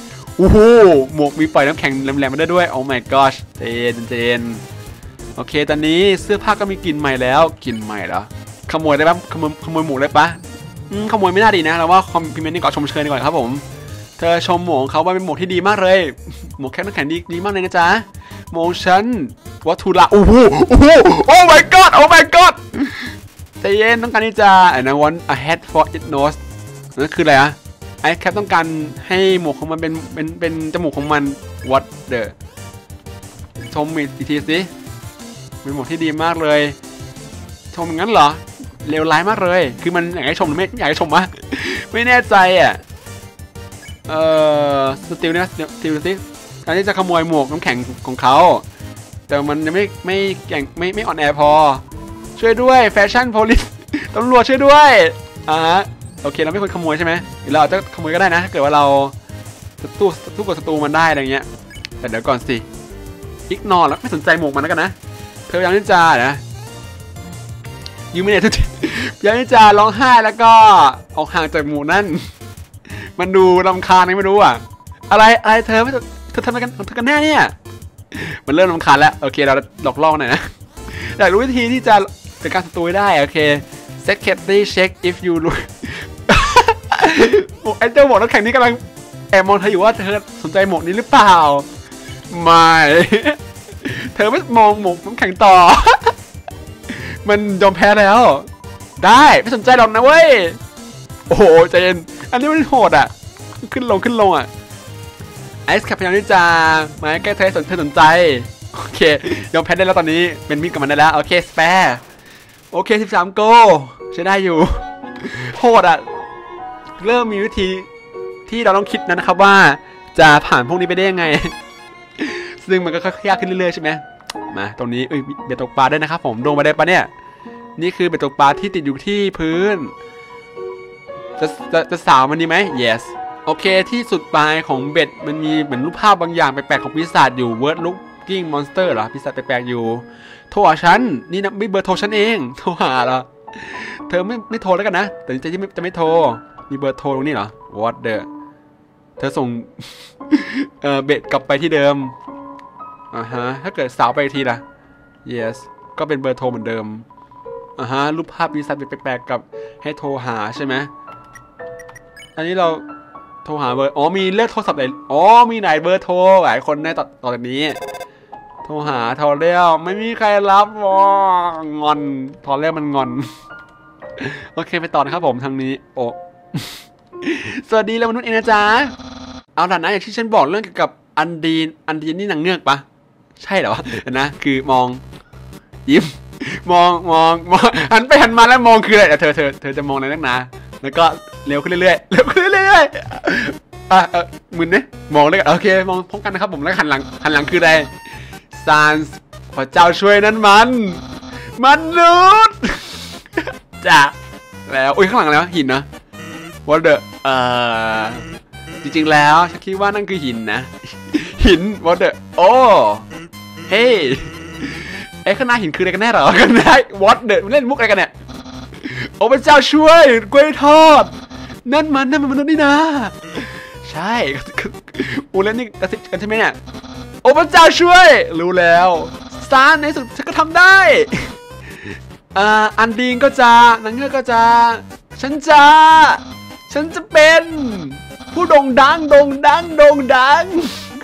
อ้โหหมวกมีปล่อยน้ำแข็งแหลมๆมาได้ด้วยโอ้ my gosh เจนเจนโอเคตอนนี้เสื้อผ้าก็มีกลิ่นใหม่แล้วกลิ่นใหม่เหรอขโมยได้ปะขโมยขโมยหมวกได้ปะอืมขโมยไม่น่าดีนะเราว่าคอมพิวเมนต์นี่ก่อนชมเชยดีกว่าครับผมเธอชมหมวกของเขาว่าเป็นหมวกที่ดีมากเลยหมวกแค่น้ำแข็งดีดีมากเลยนะจ๊ะหมวกฉันวัตถุละโอ้โหโอ้โหโอ้ my god โอ้ my god ใจเย็นต้องการที่จะไอ้นะ want a head for its nose นั่นคืออะไรอะไอ้แคปต้องการให้หมวกของมันเป็นเป็นเป็นจมูกของมัน what the ชมอีกทีสิเป็นหมวกที่ดีมากเลยชมงั้นเหรอเลวร้ายมากเลยคือมันอยากให้ชมหรือไม่อยากให้ชมวะไม่แน่ใจอ่ะเอ่อสติลเนี่ยสติลสิการที่จะขโมยหมวกน้ำแข็งของเขาแต่มันยังไม่ไม่แก่งไม่ไม่อ่อนแอพอช่วยด้วยแฟชั่นโพลิสตำรวจช่วยด้วยอ่าโอเคเราไม่ควรขโมยใช่ไหมหรือเราจะขโมยก็ได้นะถ้าเกิดว่าเราสู้สู้กับศัตรูมันได้อะไรเงี้ยแต่เดี๋ยวก่อนสิอิกนอร์แล้วไม่สนใจหมวกมันแล้วกันนะเธอพยายามที่จะนะยูไม่เนี่ยทุกทีพยายามที่จะร้องไห้แล้วก็ออกห่างจากหมวกนั่นมันดูรำคาญไม่รู้อ่ะอะไรอะไรเธอไม่เธอทำอะไรกันเธอกันแน่เนี่ยมันเริ่มรำคาญแล้วโอเคเราหลอกล่อหน่อยนะอยากรู้วิธีที่จะจัดการศัตรูได้โอเค secretly check if you look ไอ้เจ้าหมวกน้ำแข็งนี้กำลังแอบมองเธออยู่ว่าเธอสนใจหมวกนี้หรือเปล่าไม่เธอไม่มองหมวกน้ำแข็งต่อมันยอมแพ้แล้วได้ไม่สนใจหรอกนะเว้ยโอ้โหใจเย็นอันนี้มันโหดอ่ะขึ้นลงขึ้นลงอ่ะไอซ์ขับพยายามที่จะมาแก้เธอสนเธอสนใจโอเคยอมแพ้ได้แล้วตอนนี้เป็นมิตรกับมันได้แล้วโอเคสเปร์โอเคสิบสามโกใช้ได้อยู่โหดอ่ะเริ่มมีวิธีที่เราต้องคิดนะครับว่าจะผ่านพวกนี้ไปได้ยังไงซึ่งมันก็ค่อยๆยากขึ้นเรื่อยๆใช่ไหมมาตรงนี้เอ้ยเบ็ดตกปลาได้นะครับผมลงมาได้ปะเนี่ยนี่คือเบ็ดตกปลาที่ติดอยู่ที่พื้นจะจะจะสาวมันดีไหม yes โอเคที่สุดปลายของเบ็ดมันมีเหมือนรูปภาพบางอย่างแปลกๆของปีศาจอยู่ word looking monster เหรอปีศาจแปลกๆอยู่โทรหาฉันนี่นะไม่เบอร์โทรฉันเองโทรหาเหรอเธอไม่ไม่โทรแล้วกันนะแต่จะจะไม่จะไม่โทรมีเบอร์โทรตรงนี้เหรอ what the เธอส่งเออเบ็ดกลับไปที่เดิมอ่าฮะถ้าเกิดสาวไปทีละ yes ก็เป็นเบอร์โทรเหมือนเดิมอ่าฮะรูปภาพปีศาจแปลกๆกับให้โทรหาใช่ไหมอันนี้เราโทรหาเบอร์อ๋อมีเลขโทรศัพท์ไหนอ๋อมีไหนเบอร์โทรหลายคนในต่อต่อจากนี้โทรหาโทรเรียกไม่มีใครรับวองอนโทรเรียกมันงอนโอเคไปต่อนะครับผมทางนี้โอ้ สวัสดีแล้วมนุษย์เองนะจ๊ะเอาล่ะนะอย่างที่ฉันบอกเรื่องเกี่ยวกับอันดีนอันดีนนี่นางเงือกปะใช่เหรอนะคือมองยิ้มมองมองมองหันไปหันมาแล้วมองคืออะไรเธอเธอเธอจะมองอะไรนักหนาแล้วก็เร็วขึ้นเรื่อยๆเร็วขึ้นเรื่อยๆอ่ะเออมึนเนี่ยมองเลยโอเคมองพร้อมกันนะครับผมแล้วหันหลังหันหลังคืออะไรซานส์พระเจ้าช่วยนั้นมันมนุษย์จ้ะแล้วอุ้ยข้างหลังแล้วหินนะวอเดอร์เอ่อจริงๆแล้วฉันคิดว่านั่นคือหินนะหินวอเดอร์โอ้เฮ้ไอ้ข้างหน้าหินคืออะไรกันแน่หรอกันแน่วอเดอร์มันเล่นมุกอะไรกันเนี่ยโอ้พระเจ้าช่วยกล้วยทอดนั่นมันนั่นมันมนุษย์นี่นะใช่อูเล่นนี่กระซิบกันใช่ไหมเนี่ยโอ้พระเจ้าช่วยรู้แล้วซานในสุดฉันก็ทำได้อ่าอันดีนก็จะนางเงือกก็จะฉันจะฉันจะเป็นผู้โด่งดังโด่งดังโด่งดัง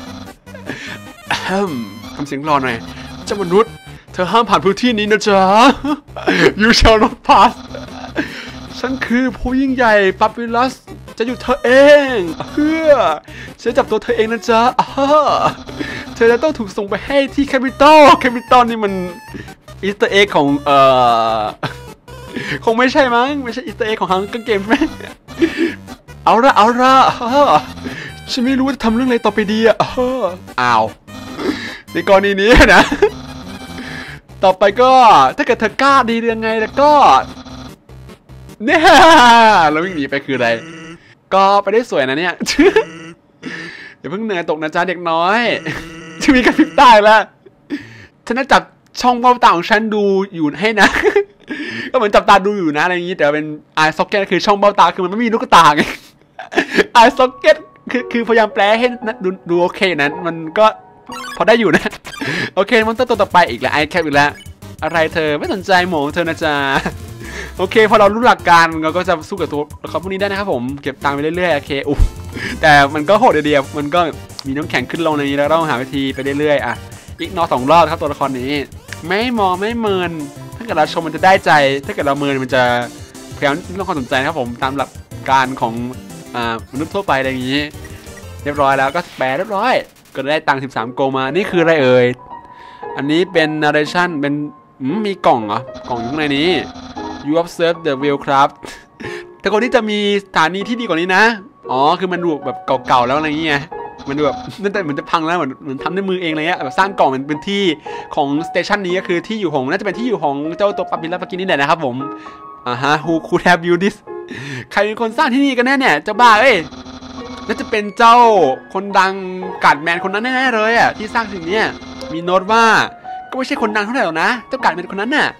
ทำเสียงรอหน่อยเจ้ามนุษย์เธอห้ามผ่านพื้นที่นี้นะจ๊ะ You shall not pass ฉันคือผู้ยิ่งใหญ่ปาปิลัสจะอยู่เธอเองเพื่อฉันจับตัวเธอเองนะจ๊ะเธอจะต้องถูกส่งไปให้ที่แคปิตอลแคปิตอลนี่มันอีสเตอร์เอ็กของเอ่อคงไม่ใช่มั้งไม่ใช่อีสเตอร์เอ็กของฮังเกอร์เกมไหมเอาละเอาละฉันไม่รู้ว่าจะทำเรื่องอะไรต่อไปดีอ่ะอ้าวในกรณีนี้นะต่อไปก็ถ้าเกิดเธอกล้าดียังไงแล้วก็เนี่ยแล้ววิ่งหนีไปคืออะไรก็ไปได้สวยนะเนี่ยอย่าเพิ่งเหนื่อยตกนะจ๊ะเด็กน้อยจะมีกระพริบตาแล้วฉันจะจับช่องเบ้าตาของฉันดูอยู่ให้นะก็เหมือนจับตาดูอยู่นะอะไรอย่างนี้แต่เป็น eye socket คือช่องเบ้าตาคือมันไม่มีลูกตาไง eye socket คือคือพยายามแปลให้ดูดูโอเคนะมันก็พอได้อยู่นะโอเคมอนสเตอร์ตัวต่อไปอีกแล้วไอแคปอีกแล้วอะไรเธอไม่สนใจหมอเธอนะจ๊ะโอเคพอเรารู้หลักการเราก็จะสู้กับตัวละครพวกนี้ได้นะครับผมเก็บตังค์ไปเรื่อยๆโอเคอุ๊บแต่มันก็โหดเดียวมันก็มีน้ำแข็งขึ้นลงในนี้แล้วต้องหาวิธีไปเรื่อยๆอ่ะอีกนอสองรอบครับตัวละครนี้ไม่มองไม่เมินถ้าเกิดเราชมมันจะได้ใจถ้าเกิดเราเมินมันจะพยายามต้องความสนใจนะครับผมตามหลักการของอ่ามนุษย์ทั่วไปอะไรอย่างนี้เรียบร้อยแล้วก็แปลเรียบร้อยก็ได้ตังค์สิบสามโกมานี่คืออะไรเอ่ยอันนี้เป็น narration เป็นมีกล่องเหรอกล่องอยู่ข้างในนี้ you observe the wheelcraft แต่คนที่จะมีสถานีที่ดีกว่านี้นะอ๋อคือมันดูแบบเก่าๆแล้วอะไรอย่างเงี้ยมันดูแบบนั่นแต่เหมือนจะพังแล้วเหมือนเหมือนทำด้วยมือเองอะไรเงี้ยแบบสร้างกล่องมันเป็นที่ของสเตชันนี้ก็คือที่อยู่ของน่าจะเป็นที่อยู่ของเจ้าตัวปาปิลาปากินนี่แหละนะครับผมอ่าฮะ who could have built this ใครเป็นคนสร้างที่นี่กันแน่เนี่ยเจ้าบ้าเอ้ยน่าจะเป็นเจ้าคนดังกัดแมนคนนั้นแน่ๆเลยอ่ะที่สร้างสิ่งนี้มีโน้ตว่าก็ไม่ใช่คนดังเท่าไหร่หรอกนะเจ้ากัดแมนคนนั้นน่ะ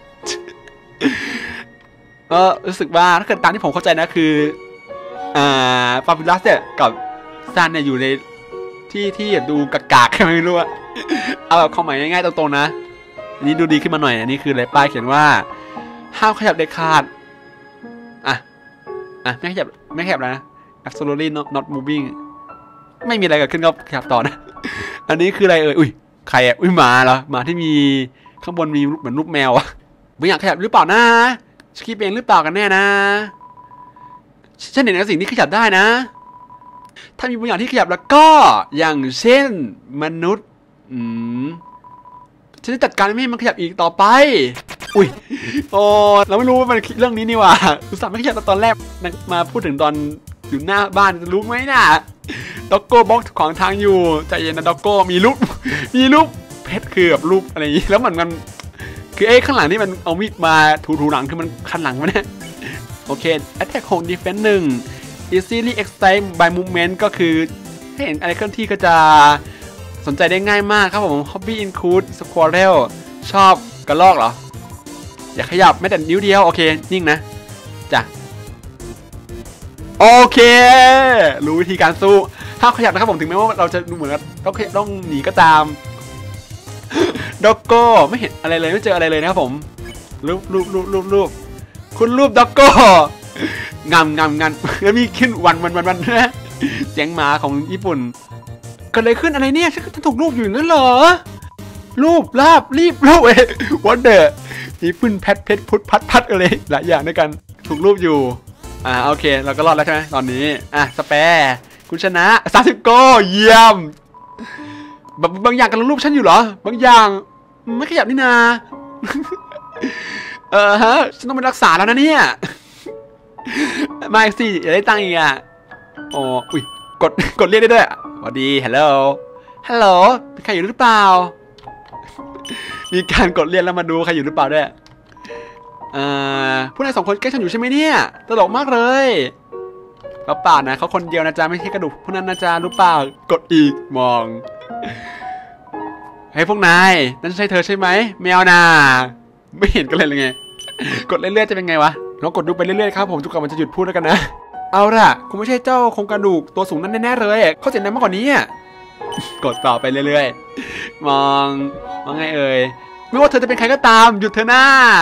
เออรู้สึกว่าถ้าเกิดตามที่ผมเข้าใจนะคืออ่าปาปิลัสเนี่ยกับซันเนี่ยอยู่ในที่ที่ดูกากๆไม่รู้อะเอาแบบความหมายง่ายๆตรงๆนะอันนี้ดูดีขึ้นมาหน่อยอันนี้คืออะไรป้ายเขียนว่าห้ามขยับเด็ดขาดอ่ะอ่ะไม่ขยับไม่ขยับแล้วนะ absolutely not not moving ไม่มีอะไรเกิดขึ้นก็ขยับต่อนะอันนี้คืออะไรเอ่ยอุ้ยใครอ่ะอุ้ยหมาเหรอหมาที่มีข้างบนมีเหมือนรูปแมวอะไม่อยากขยับหรือเปล่านะสกีเองหรือเปล่ากันแน่นะฉันเห็นสิ่งที่ขยับได้นะถ้ามีบางอย่างที่ขยับแล้วก็อย่างเช่นมนุษย์อืมฉันจะจัดการไม่ให้มันขยับอีกต่อไปอุ้ยโอ้เราไม่รู้ว่ามันเรื่องนี้นี่หว่าอุตส่าห์ไม่ขยับตอนแรกมาพูดถึงตอนอยู่หน้าบ้านจะรู้ไหมน่ะด็อกโก้บล็อกขวางทางอยู่ใจเย็นนะด็อกโก้มีรูปมีรูปเพชรคือแบบรูปอะไรอย่างนี้แล้วมันมันคือไอ้ข้างหลังนี่มันเอามีดมาถูๆหลังคือมันคันหลังมันเนี่ยโอเค attack หก defense หนึ่ง easily excite by movement ก็คือให้เห็นอะไรเคลื่อนที่ก็จะสนใจได้ง่ายมากครับผม hobby include squirrel ชอบกระรอกเหรออย่าขยับแม้แต่นิ้วเดียวโอเคนิ่งนะจ้ะโอเครู้วิธีการสู้ห้ามขยับนะครับผมถึงแม้ว่าเราจะดูเหมือนต้องต้องหนีก็ตามด็อกโก้ไม่เห็นอะไรเลยไม่เจออะไรเลยนะครับผมรูปรูปรูปรูปรูปคุณรูปด็อกโก้งามงามงามแล้วมีขึ้นวันวันวันวันนะเสียงหมาของญี่ปุ่นเกิดอะไรขึ้นอะไรเนี่ยฉันถูกรูปอยู่นั่นเหรอรูปลาบรีบรูปเองวันเดอร์มีพื้นแพทเพชรพุทธพัดพัดอะไรหลายอย่างด้วยกันถูกรูปอยู่อ่าโอเคเราก็รอดแล้วใช่ไหมตอนนี้อ่ะสเปร์คุณชนะสามสิบโกเยี่ยมบางอย่างกันรูปฉันอยู่เหรอบางอย่างไม่ขยับนี่นาเออฮะฉันต้องไปรักษาแล้วนะเนี่ยมาสิอย่าได้ตังค์อีกอ่ะโอ้อุ้ยกดกดเรียกได้ด้วยสวัสดีฮัลโหลฮัลโหลมีใครอยู่หรือเปล่ามีการกดเรียกแล้วมาดูใครอยู่หรือเปล่าด้วยอ่าผู้นายสองคนใกล้ฉันอยู่ใช่ไหมเนี่ยตลกมากเลยเขาป่านะเขาคนเดียวนะจ๊ะไม่ใช่กระดูกผู้นั้นนะจ๊ะรู้เปล่ากดอีกมองเฮ้ยพวกนายนั่นใช่เธอใช่ไหมแมวนาไม่เห็นกันเลยเลยไงกดเรื่อยๆจะเป็นไงวะลองกดดูไปเรื่อยๆครับผมจุกกับมันจะหยุดพูดแล้วกันนะเอาล่ะคงไม่ใช่เจ้าโครงกระดูกตัวสูงนั่นแน่ๆเลยเขาเสียงดังมากกว่านี้กดต่อไปเรื่อยๆมองมองไงเอ่ยไม่ว่าเธอจะเป็นใครก็ตามหยุดเธอหน้า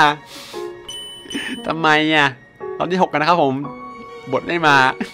ทำไมอ่ะตอนที่หกกันนะครับผมบทได้มา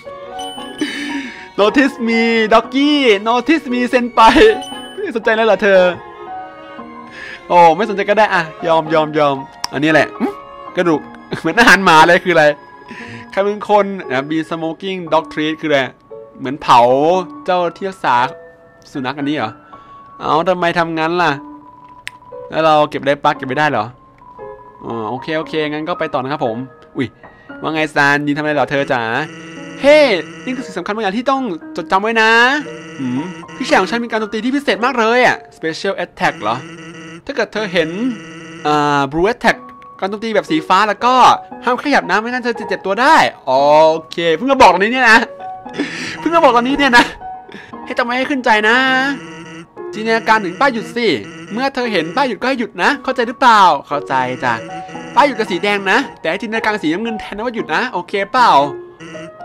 Notice me Doggy Notice me เซ็นไปไม่สนใจแล้วเหรอเธอโอ้ไม่สนใจก็ได้อ่ะยอมยอมยอมอันนี้แหละกระดูกเหมือนอาหารหมาเลยคืออะไรใครเป็นคนนะ be smoking dog treat คืออะไรเหมือนเผาเจ้าที่รักษาสุนัขอันนี้เหรอเอาทำไมทำงั้นล่ะแล้วเราเก็บได้ปะเก็บไม่ได้เหรออ๋อโอเคโอเคงั้นก็ไปต่อนะครับผมอุ้ยว่าไงซานยินทำอะไรเหรอเธอจ๋าเฮ้นี่คือสิ่งสำคัญบางอย่างที่ต้องจดจำไว้นะอืมพี่ชายของฉันมีการโจมตีที่พิเศษมากเลยอ่ะ special attack เหรอถ้าเกิดเธอเห็นอ่า blue attack การโจมตีแบบสีฟ้าแล้วก็ห้ามขยับนะไม่งั้นเธอจะเจ็บตัวได้โอเคเพิ่งมาบอกตอนนี้เนี่ยนะเพิ่งมาบอกตอนนี้เนี่ยนะให้จำไว้ให้ขึ้นใจนะจินตนาการถึงป้ายหยุดสิเมื่อเธอเห็นป้ายหยุดก็ให้หยุดนะเข้าใจหรือเปล่าเข้าใจจ้ะป้ายหยุดกับสีแดงนะแต่ให้จินตนาการสีน้ำเงินแทนนะว่าหยุดนะโอเคเปล่า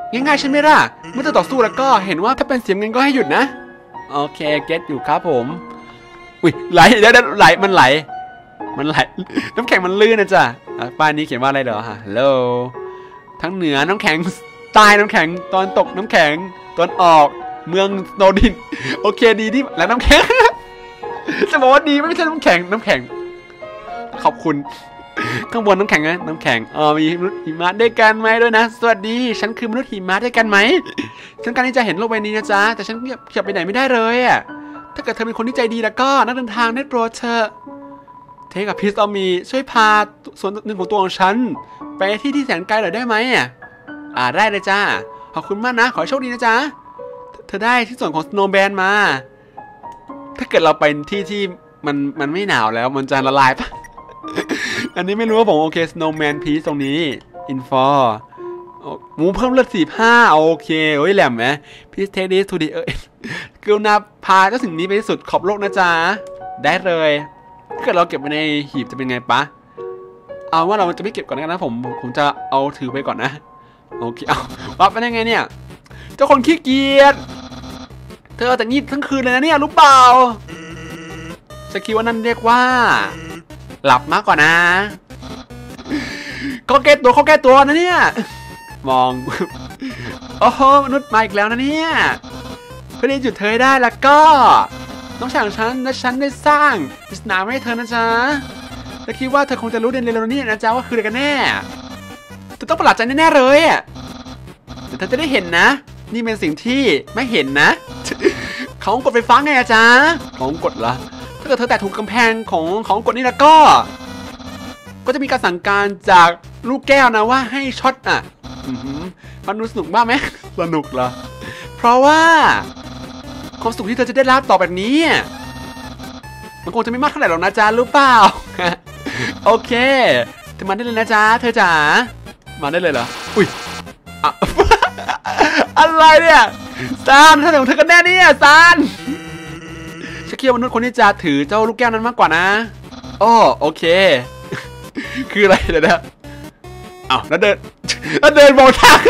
ง่ายๆใช่ไหมล่ะเมื่อจะต่อสู้แล้วก็เห็นว่าถ้าเป็นเสียงเงินก็ให้หยุดนะโอเคเก็ตอยู่ครับผมอุ้ยไหลเดี๋ยวไหลมันไหลมันไหลน้ำแข็งมันลื่นนะจ๊ะป้ายนี้เขียนว่าอะไรเหรอฮะฮัลโหลทั้งเหนือน้ำแข็งใต้น้ำแข็งตอนตกน้ำแข็งตอนออกเมืองโนดินโอเคดีที่แล้วน้ำแข็งจะบอกว่าดีไม่ใช่น้ำแข็งน้ำแข็งขอบคุณข้างบนน้ำแข็งนะน้ำแข็งอ๋อมีมนุษย์หิมะด้วยกันไหมด้วยนะสวัสดีฉันคือมนุษย์หิมะด้วยกันไหมฉันการที่จะเห็นโลกใบนี้นะจ๊ะแต่ฉันขยับไปไหนไม่ได้เลยอ่ะถ้าเกิดเธอเป็นคนที่ใจดีแล้วก็นักเดินทางได้โปรดเธอเทกับพีซออมีช่วยพาส่วนหนึ่งของตัวของฉันไปที่ที่แสนไกลหน่อยได้ไหมอ่ะอ่าได้เลยจ้าขอบคุณมากนะขอให้โชคดีนะจ๊ะเธอได้ที่ส่วนของสโนว์แบนมาถ้าเกิดเราไปที่ที่มันมันไม่หนาวแล้วมันจะละลายปะอันนี้ไม่รู้ว่าผมโอเค Snowman Piece ตรงนี้ Info หมูเพิ่มเลือดสี่ห้าโอเคโอ้ยแหลมไหม Please take this to the earth กรุณาพาเจ้าสิ่งนี้ไปที่สุดขอบโลกนะจ๊ะได้เลยถ้าเกิดเราเก็บไว้ในหีบจะเป็นไงปะเอาว่าเราจะไม่เก็บก่อนนะผมผมจะเอาถือไปก่อนนะโอเคเอาวับเป็นยังไงเนี่ยเจ้าคนขี้เกียจเธอแต่งีบทั้งคืนเลยนะเนี่ยรู้เปล่าสกิลว่านั่นเรียกว่าหลับมากกว่านะเขาแก้ตัวเขาแก้ตัวนะเนี่ยมองโอ้โหมนุษย์มาอีกแล้วนะเนี่ยเพื่อที่จุดเธอได้แล้วก็น้องชายของฉันและฉันได้สร้างปริศนาให้เธอนะจ๊ะและคิดว่าเธอคงจะรู้เด่นเร็วๆนี้นะจ๊ะว่าคืออะไรกันแน่เธอต้องประหลาดใจแน่ๆเลยแต่เธอจะได้เห็นนะนี่เป็นสิ่งที่ไม่เห็นนะของกดไฟฟ้าไงอาจารย์ของกดเหรอถ้าเกิดเธอแตะถูกกำแพงของของกดนี่แล้วก็ก็จะมีการสั่งการจากลูกแก้วนะว่าให้ช็อตอ่ะมันรู้สนุกมากไหมสนุกเหรอเพราะว่าความสุขที่เธอจะได้รับต่อแบบนี้มันคงจะไม่มากเท่าไหร่หรอกนะจ๊ะรู้เปล่าโอเคเธอมาได้เลยนะจ๊ะเธอจ๋ามาได้เลยเหรออุ้ยอะอะไรเนี่ยซานถ้าถึงเธอกันแน่เนี่ยซานฉันคิดว่ามนุษย์คนนี้จะถือเจ้าลูกแก้วนั้นมากกว่านะอ๋อโอเคคืออะไรเดี๋ยวนะอ้าวแล้วเดินแล้วเดินบอกทาง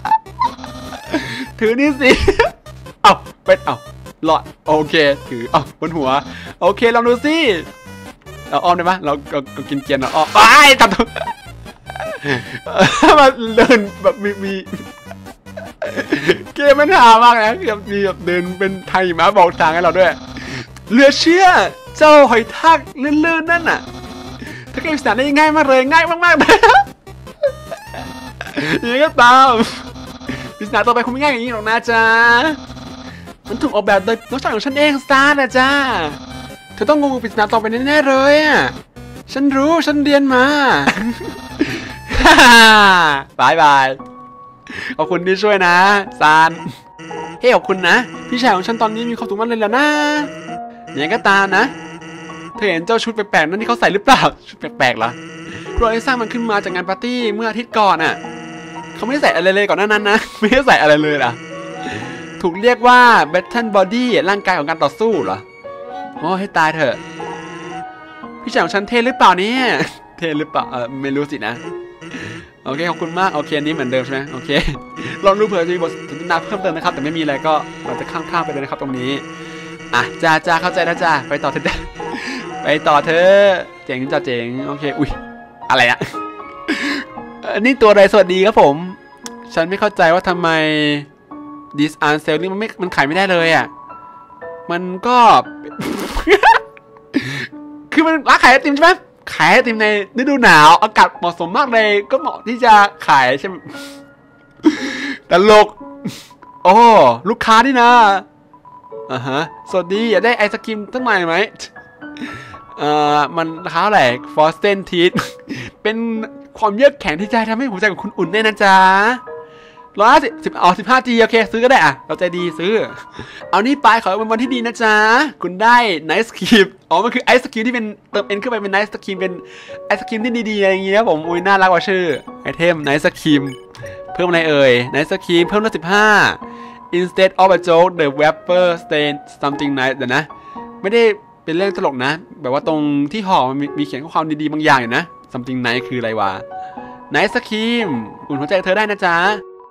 ถือนี่สิเอ้าเป็นเอ้าหลอดโอเคถือเอ้าบนหัวโอเคลองดูสิเราอ้อมได้ไหมเราเรากินเกียร์เราอ้อมไปตัดมาเดินแบบมีมีเกมมันหามากนะแบบมีแบบเดินเป็นไทยมาบอกทางให้เราด้วยเหลือเชื่อเจ้าหอยทากลื่นๆนั่นน่ะถ้าเกมสนานได้ง่ายมากเลยง่ายมากๆเลยอย่างนี้ก็ตามปริศนาต่อไปคงไม่ง่ายอย่างนี้หรอกนะจ๊ะมันถูกออกแบบโดยน้องชายของฉันเองซานะจ๊ะเธอต้องงงปริศนาต่อไปแน่ๆเลยอ่ะฉันรู้ฉันเรียนมาบายบายขอบคุณที่ช่วยนะซานเฮ้ขอบคุณนะพี่ชายของฉันตอนนี้มีความสุขมากเลยแล้วนะอย่างนี้ก็ตามนะเธอเห็นเจ้าชุดแปลกๆนั่นที่เขาใส่หรือเปล่าชุดแปลกๆเหรอเราได้สร้างมันขึ้นมาจากงานปาร์ตี้เมื่ออาทิตย์ก่อนอ่ะเขาไม่ได้ใส่อะไรเลยก่อนหน้านั้นนะไม่ได้ใส่อะไรเลยล่ะถูกเรียกว่า Battle Body ร่างกายของการต่อสู้เหรอโอ้ให้ตายเถอะพี่ชายของฉันเท่หรือเปล่าเนี่ยเท่หรือเปล่าเออไม่รู้สินะโอเคขอบคุณมากโอเคนี้เหมือนเดิมใช่ไหมโอเคลองดูเผื่อจะมีบทสนทนาเพิ่มเติมนะครับแต่ไม่มีอะไรก็เราจะข้ามๆไปเลยนะครับตรงนี้อ่ะจ้าจ้าเข้าใจแล้วจ้าไปต่อเถอะไปต่อเถอะเจ๋งจ้าเจ๋งโอเคอุ้ยอะไรอะนี่ตัวอะไรสวัสดีครับผมฉันไม่เข้าใจว่าทำไม this aren't selling มันไม่มันขายไม่ได้เลยอ่ะมันก็ คือมันร้านขายไอติมใช่ไหมขายไอติมในฤดูหนาวอากาศเหมาะสมมากเลยก็เหมาะที่จะขายใช่ไหมตลกโอ้ลูกค้านี่นะอ่าฮะสวัสดีอยากได้ไอศกรีมตั้งหน่อยไหมเอ่อมันราคาเท่าไหร่ฟอสเทนทีสเป็นความเยือกแข็งที่ใจทำให้หัวใจของคุณอุ่นแน่นะจ๊ะร้อยสิบสิบเอาสิบห้าจีโอเคซื้อก็ได้อะเราใจดีซื้อเอานี่ไปขอเป็นวันที่ดีนะจ๊ะคุณได้ไนท์สครีมอ๋อมันคือไอศครีมที่เป็นเติมเอ็นขึ้นไปเป็นไนท์สครีมเป็นไอศครีมที่ดีๆอะไรอย่างเงี้ยผมอุ้ยน่ารักกว่าชื่อไอเทมไนท์สครีมเพิ่มอะไรเอ่ยไนท์สครีมเพิ่มเลือดสิบห้า instead of a joke the vapor stain something nice เดี๋ยวนะไม่ได้เป็นเรื่องตลกนะแบบว่าตรงที่ห่อมันมีเขียนข้อความดีๆบางอย่างอยู่นะ something nice คืออะไรวะไนท์สครีมอุ่นหัวใจเธอได้นะจ๊ะ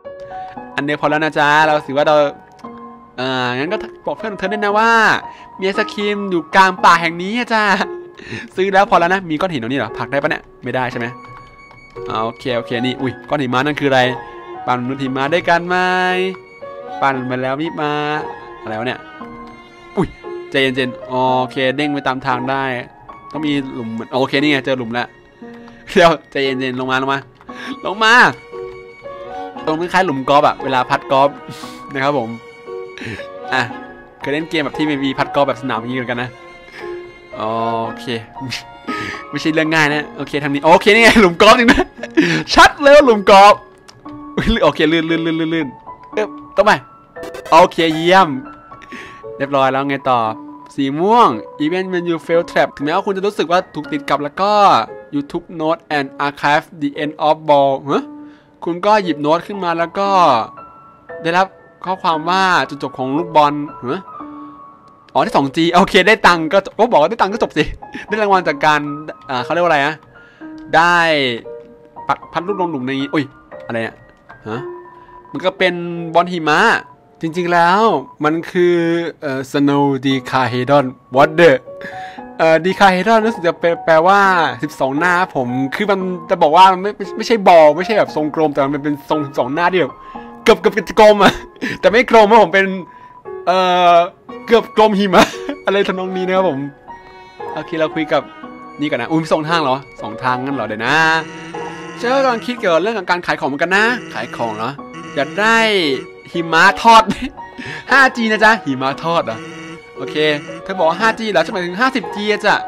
อันเดียวพอแล้วนะจ๊ะเราถือว่าเราเอองั้นก็บอกเพื่อนเธอได้นะว่ามีไอศครีมอยู่กลางป่าแห่งนี้จ้าซื้อแล้วพอแล้วนะมีก้อนหินตรงนี้เหรอผักได้ปะเนี่ยไม่ได้ใช่ไหมโอเคโอเคนี่อุ้ยก้อนหิมะนั่นคืออะไรปั่นมนุษย์หิมะได้กันไหมปั่นมาแล้วมีมาอะไรวะเนี่ยอุ้ยใจเย็นๆโอเคเด้งไปตามทางได้ต้องมีหลุมโอเคนี่ไงเจอหลุมแล้วเดี๋ยวใจเย็นๆลงมาลงมาลงมาตรงคล้ายๆหลุมกอล์ฟอะเวลาพัดกอล์ฟนะครับผมอ่ะเคยเล่นเกมแบบที่มีพัดกอล์ฟแบบสนามอย่างนี้กันนะโอเคไม่ใช่เรื่องง่ายนะโอเคทางนี้โอเคนี่ไงหลุมกอล์ฟจริงนะชัดเลยหลุมกอล์ฟโอเคลื่นลื่นลื่นลื่นลื่นเอ๊ะต้องไปโอเคเยี่ยมเรียบร้อยแล้วไงต่อสีม่วง Even when you fail trap ถึงแม้ว่าคุณจะรู้สึกว่าถูกติดกับแล้วก็ you took note and archive the end of ball ฮะคุณก็หยิบโน้ตขึ้นมาแล้วก็ได้รับข้อความว่าจุดจบของลูกบอลฮะอ๋อได้ สองจี โอเคได้ตังก็ก็บอกว่าได้ตังก็จบสิได้รางวัลจากการอ่าเขาเรียกว่าอะไรนะได้ปักพัดลูกลงหลุมในนี้อุ้ยอะไรเนี่ยฮะมันก็เป็นบอลหิมะจริงๆแล้วมันคือเอ่อ snow decahedron what the เอ่อ decahedron รู้สึกจะแปลว่าสิบสองหน้าผมคือมันจะบอกว่ามันไม่ไม่ใช่บอลไม่ใช่แบบทรงกลมแต่มันเป็นทรงสิบสองหน้าเดียวเกือบเกือบกลมอะแต่ไม่กลมนะผมเป็นเอ่อเกือบกลมหิมะอะไรทำนองนี้นะครับผมโอเคเราคุยกับนี่กันนะอุ้ยสองทางเหรอสองทางงั้นเหรอเดี๋ยวนะเชื่อกำลังคิดเกี่ยวกับเรื่องการขายของเหมือนกันนะขายของเหรออยากได้หิมะทอด ห้าจี นะจ๊ะหิมะทอดอ่ะโอเคเธอบอกว่า ห้าจี แล้วจะหมายถึง ห้าสิบจี อ่ะจ้ะ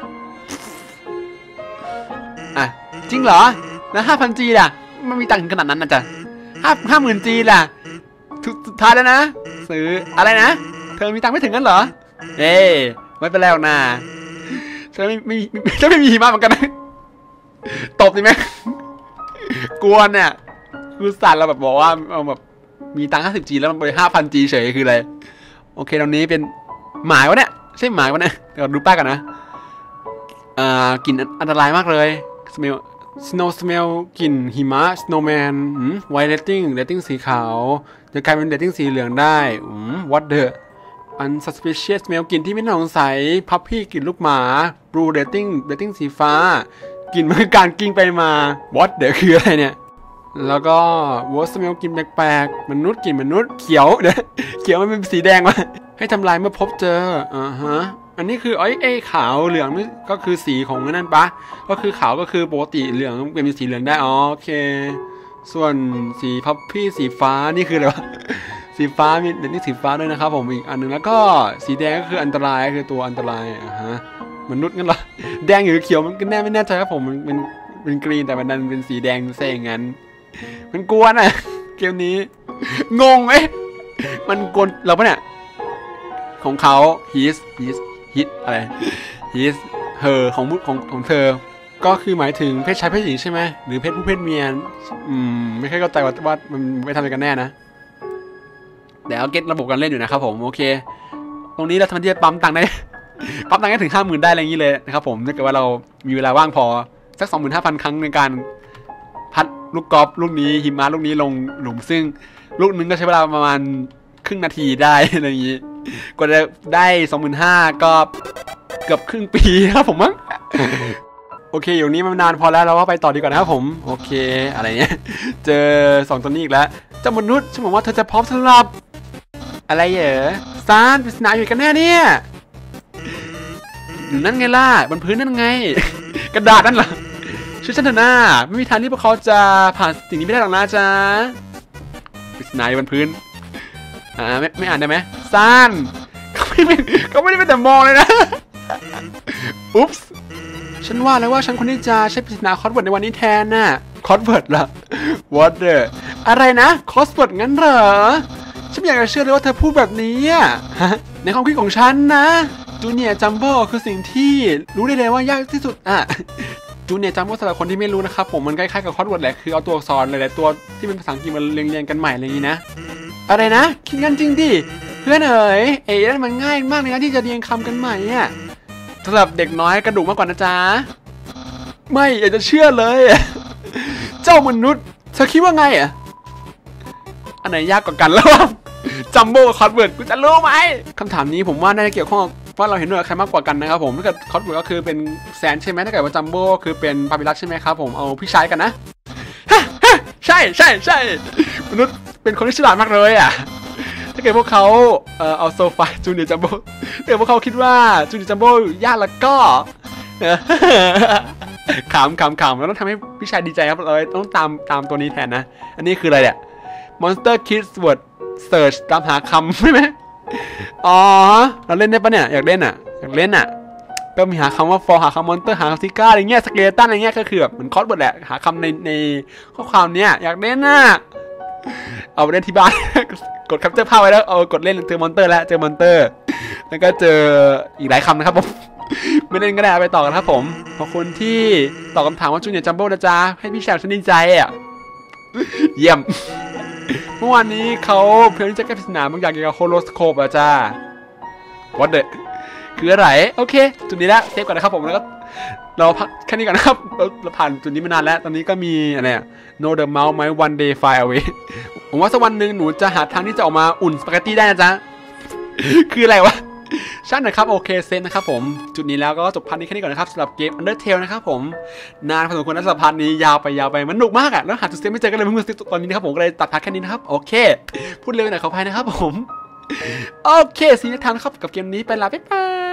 อ่ะจริงเหรอแล้ว ห้าพันจี ล่ะมันมีตังค์ขนาดนั้นนะจ๊ะห้า ห้าหมื่นจี ล่ะสุดท้ายแล้วนะซื้ออะไรนะเธอมีตังค์ไม่ถึงกันเหรอเอ๊ไม่เป็นไรหรอกนะเธอไม่ไม่จะไม่มีหิมะเหมือนกันนะตบดิไหมกวนเนี่ยคือสั่นเราแบบบอกว่าเอาแบบมีตังค์ ห้าสิบจี แล้วมันไป ห้าพันจี เฉยคืออะไรโอเคตรงนี้เป็นหมายวะเนี่ยใช่หมายวะเนี่ยเดี๋ยวดูป้ากันนะอ่ากลิ่นอันตรายมากเลย smell snow smell กลิ่นหิมะ snowman อืม white rating rating สีขาวจะกลายเป็น rating สีเหลืองได้อืม what the unsuspicious smell กลิ่นที่ไม่น่าสงสัย puppy กลิ่นลูกหมา blue rating rating สีฟ้ากลิ่นมันการกิ้งไปมา what the คืออะไรเนี่ยแล้วก็วอสเมลกินแปลกๆมนุษย์กินมนุษย์เขียวเดี๋ยวเขียวมันเป็นสีแดงมาให้ทำลายเมื่อพบเจออ่าฮะอันนี้คือไอ้ไอ้ขาวเหลืองนี่ก็คือสีของนั่นปะก็คือขาวก็คือปกติเหลืองเป็นสีเหลืองได้อ๋อโอเคส่วนสีพับพี่สีฟ้านี่คืออะไรวะสีฟ้ามีเด็กนี่สีฟ้าด้วยนะครับผมอีกอันหนึ่งแล้วก็สีแดงก็คืออันตรายคือตัวอันตรายอ่าฮะมนุษย์งั้นเหรอแดงหรือเขียวมันก็แน่ไม่แน่ใจครับผมมันเป็นเป็นกรีนแต่มันดันเป็นสีแดงซะอย่างนั้นมันกวนอ่ะเกมนี้งงเอ๊ะมันกวนเราปะเนี่ยของเขา his his his อะไร his her ของของของเธอก็คือหมายถึงเพศชายเพศหญิงใช่ไหมหรือเพศผู้เพศเมียอืมไม่ค่อยเข้าใจว่าว่ามันไม่ทำอะไรกันแน่นะเดี๋ยวเก็ตระบบการเล่นอยู่นะครับผมโอเคตรงนี้เราทำที่จะปั๊มตังค์ได้ปั๊มตังค์ได้ถึงห้าหมื่นได้อะไรอย่างนี้เลยนะครับผมถ้าเกิดว่าเรามีเวลาว่างพอสักสองหมื่นห้าพันครั้งในการพัดลูกกอล์ฟลูกนี้หิมะลูกนี้ลงหลุมซึ่งลูกนึงก็ใช้เวลาประมาณครึ่งนาทีได้อะไรอย่างนี้กว่าจะได้สองหมื่นห้าก็เกือบครึ่งปีครับผมมั้งโอเคอยู่นี้มันนานพอแล้วเราว่าไปต่อดีกว่านะครับผมโอเคอะไรเงี้ยเจอสองตัวนี้อีกแล้วเจ้ามนุษย์ฉันบอกว่าเธอจะพร้อมสำหรับอะไรเหรอซานปริศนาอยู่กันแน่เนี่ยอยู่นั่นไงล่ะบนพื้นนั่นไงกระดาษนั่นเหรอช่วยฉันเถอะนะไม่มีทางที่พวกเขาจะผ่านสิ่งนี้ไม่ได้หรอกนะจ๊ะปริศนาอยู่บนพื้นอ่าไม่ไม่อ่านได้ไหมซานเขาไม่ได้เขาไม่ได้เป็นแต่มองเลยนะอุ๊ปส์ฉันว่าแล้วว่าฉันคนที่จะใช้ปริศนาคอสเวิร์ดในวันนี้แทนน่ะคอสเวิร์ดล่ะ what the อะไรนะคอสเวิร์ดงั้นเหรอฉันไม่อยากจะเชื่อเลยว่าเธอพูดแบบนี้ในความคิดของฉันนะจูเนียร์จัมโบ้คือสิ่งที่รู้ได้เลยว่ายากที่สุดอ่ะจูเนียร์จัมโบ้สำหรับคนที่ไม่รู้นะครับผมมันคล้ายๆกับคอสเวิร์ดแหละคือเอาตัวอักษรหลายๆตัวที่เป็นภาษาอังกฤษมาเรียงๆกันใหม่อะไรอย่างนี้นะอะไรนะคิดงั้นจริงดิเพื่อนเอ๋ยเอ๋นั่นมันง่ายมากเลยนะที่จะเรียงคำกันใหม่อ่ะสำหรับเด็กน้อยกระดูกมากกว่านะจ๊ะไม่อยากจะเชื่อเลยเจ้ามนุษย์เธอคิดว่าไงอ่ะอันไหนยากกว่ากันแล้วจัมโบ้กับคอสเวิร์ดกูจะรู้ไหมคำถามนี้ผมว่าน่าจะเกี่ยวข้องว่าเราเห็นด้วยใครมากกว่ากันนะครับผมถ้าเกิดคอสเวิร์ดก็คือเป็นแซนใช่ไหมถ้าเกิดว่าจัมโบ้คือเป็นพาบิลัสใช่ไหมครับผมเอาพี่ชายกันนะใช่ใช่ใช่มนุษย์เป็นคนที่ฉลาดมากเลยอ่ะถ้าเกิดพวกเขาเอ่อเอาโซฟาจูเนียร์จัมโบ้ถ้าเกิดพวกเขาคิดว่าจูเนียร์จัมโบ้ยากแล้วก็ขำขำขำเราต้องทำให้พี่ชายดีใจครับเราต้องตามตามตัวนี้แทนนะอันนี้คืออะไรเนี่ย Monster Kids Word Search ตามหาคำใช่ไหมอ๋อเราเล่นได้ปะเนี่ยอยากเล่นอ่ะอยากเล่นอ่ะก็มีหาคำว่า for หาคำ monster หาคำซิก้าอะไรเงี้ยสเกเลตันอะไรเงี้ยก็คือแบบเหมือนคอร์สบทแหละหาคำในในข้อความเนี้ยอยากเล่นน่ะเอาไปเล่นที่บ้านกดแคปเจอร์ภาพไว้แล้วเอากดเล่นเจอมอนเตอร์แล้วเจอมอนเตอร์แล้วก็เจออีกหลายคำนะครับผมไม่เล่นก็ได้ไปต่อกันครับผมขอบคุณที่ตอบคำถามว่าจูเนียร์จัมโบ้นะจ๊ะให้พี่แชมป์ฉันดีใจอ่ะเยี่ยมเมื่อวานนี้เขาเพื่อนที่จะแก้ปริศนาบางอย่างเกี่ยวกับโฮโลสโคปอ่ะจ้า What the คืออะไรโอเคจุดนี้แล้วเทปก่อนนะครับผมแล้วก็เราพักแค่นี้ก่อนนะครับเราผ่านจุดนี้มานานแล้วตอนนี้ก็มีอะไรอะ No the mouse my one day fly away ผมว่าสักวันหนึ่งหนูจะหาทางที่จะออกมาอุ่นสปาเกตตี้ได้นะจ๊ะคืออะไรวะช่างหน่อยครับโอเคเซนนะครับผมจุดนี้แล้วก็จบพาร์ทนี้แค่นี้ก่อนนะครับสำหรับเกม Undertale นะครับผมนานพอสมควรนะสำหรับพาร์ทนี้ยาวไปยาวไปมันหนุกมากอะแล้วหาจุดเซฟไม่เจอกันเลยเมื่อตอนนี้นะครับผมก็เลยตัดพาร์ทแค่นี้นะครับโอเคพูดเร็วหน่อยขออภัยนะครับผมโอเคสีนิทานครับกับเกมนี้ไปละบ๊ายบาย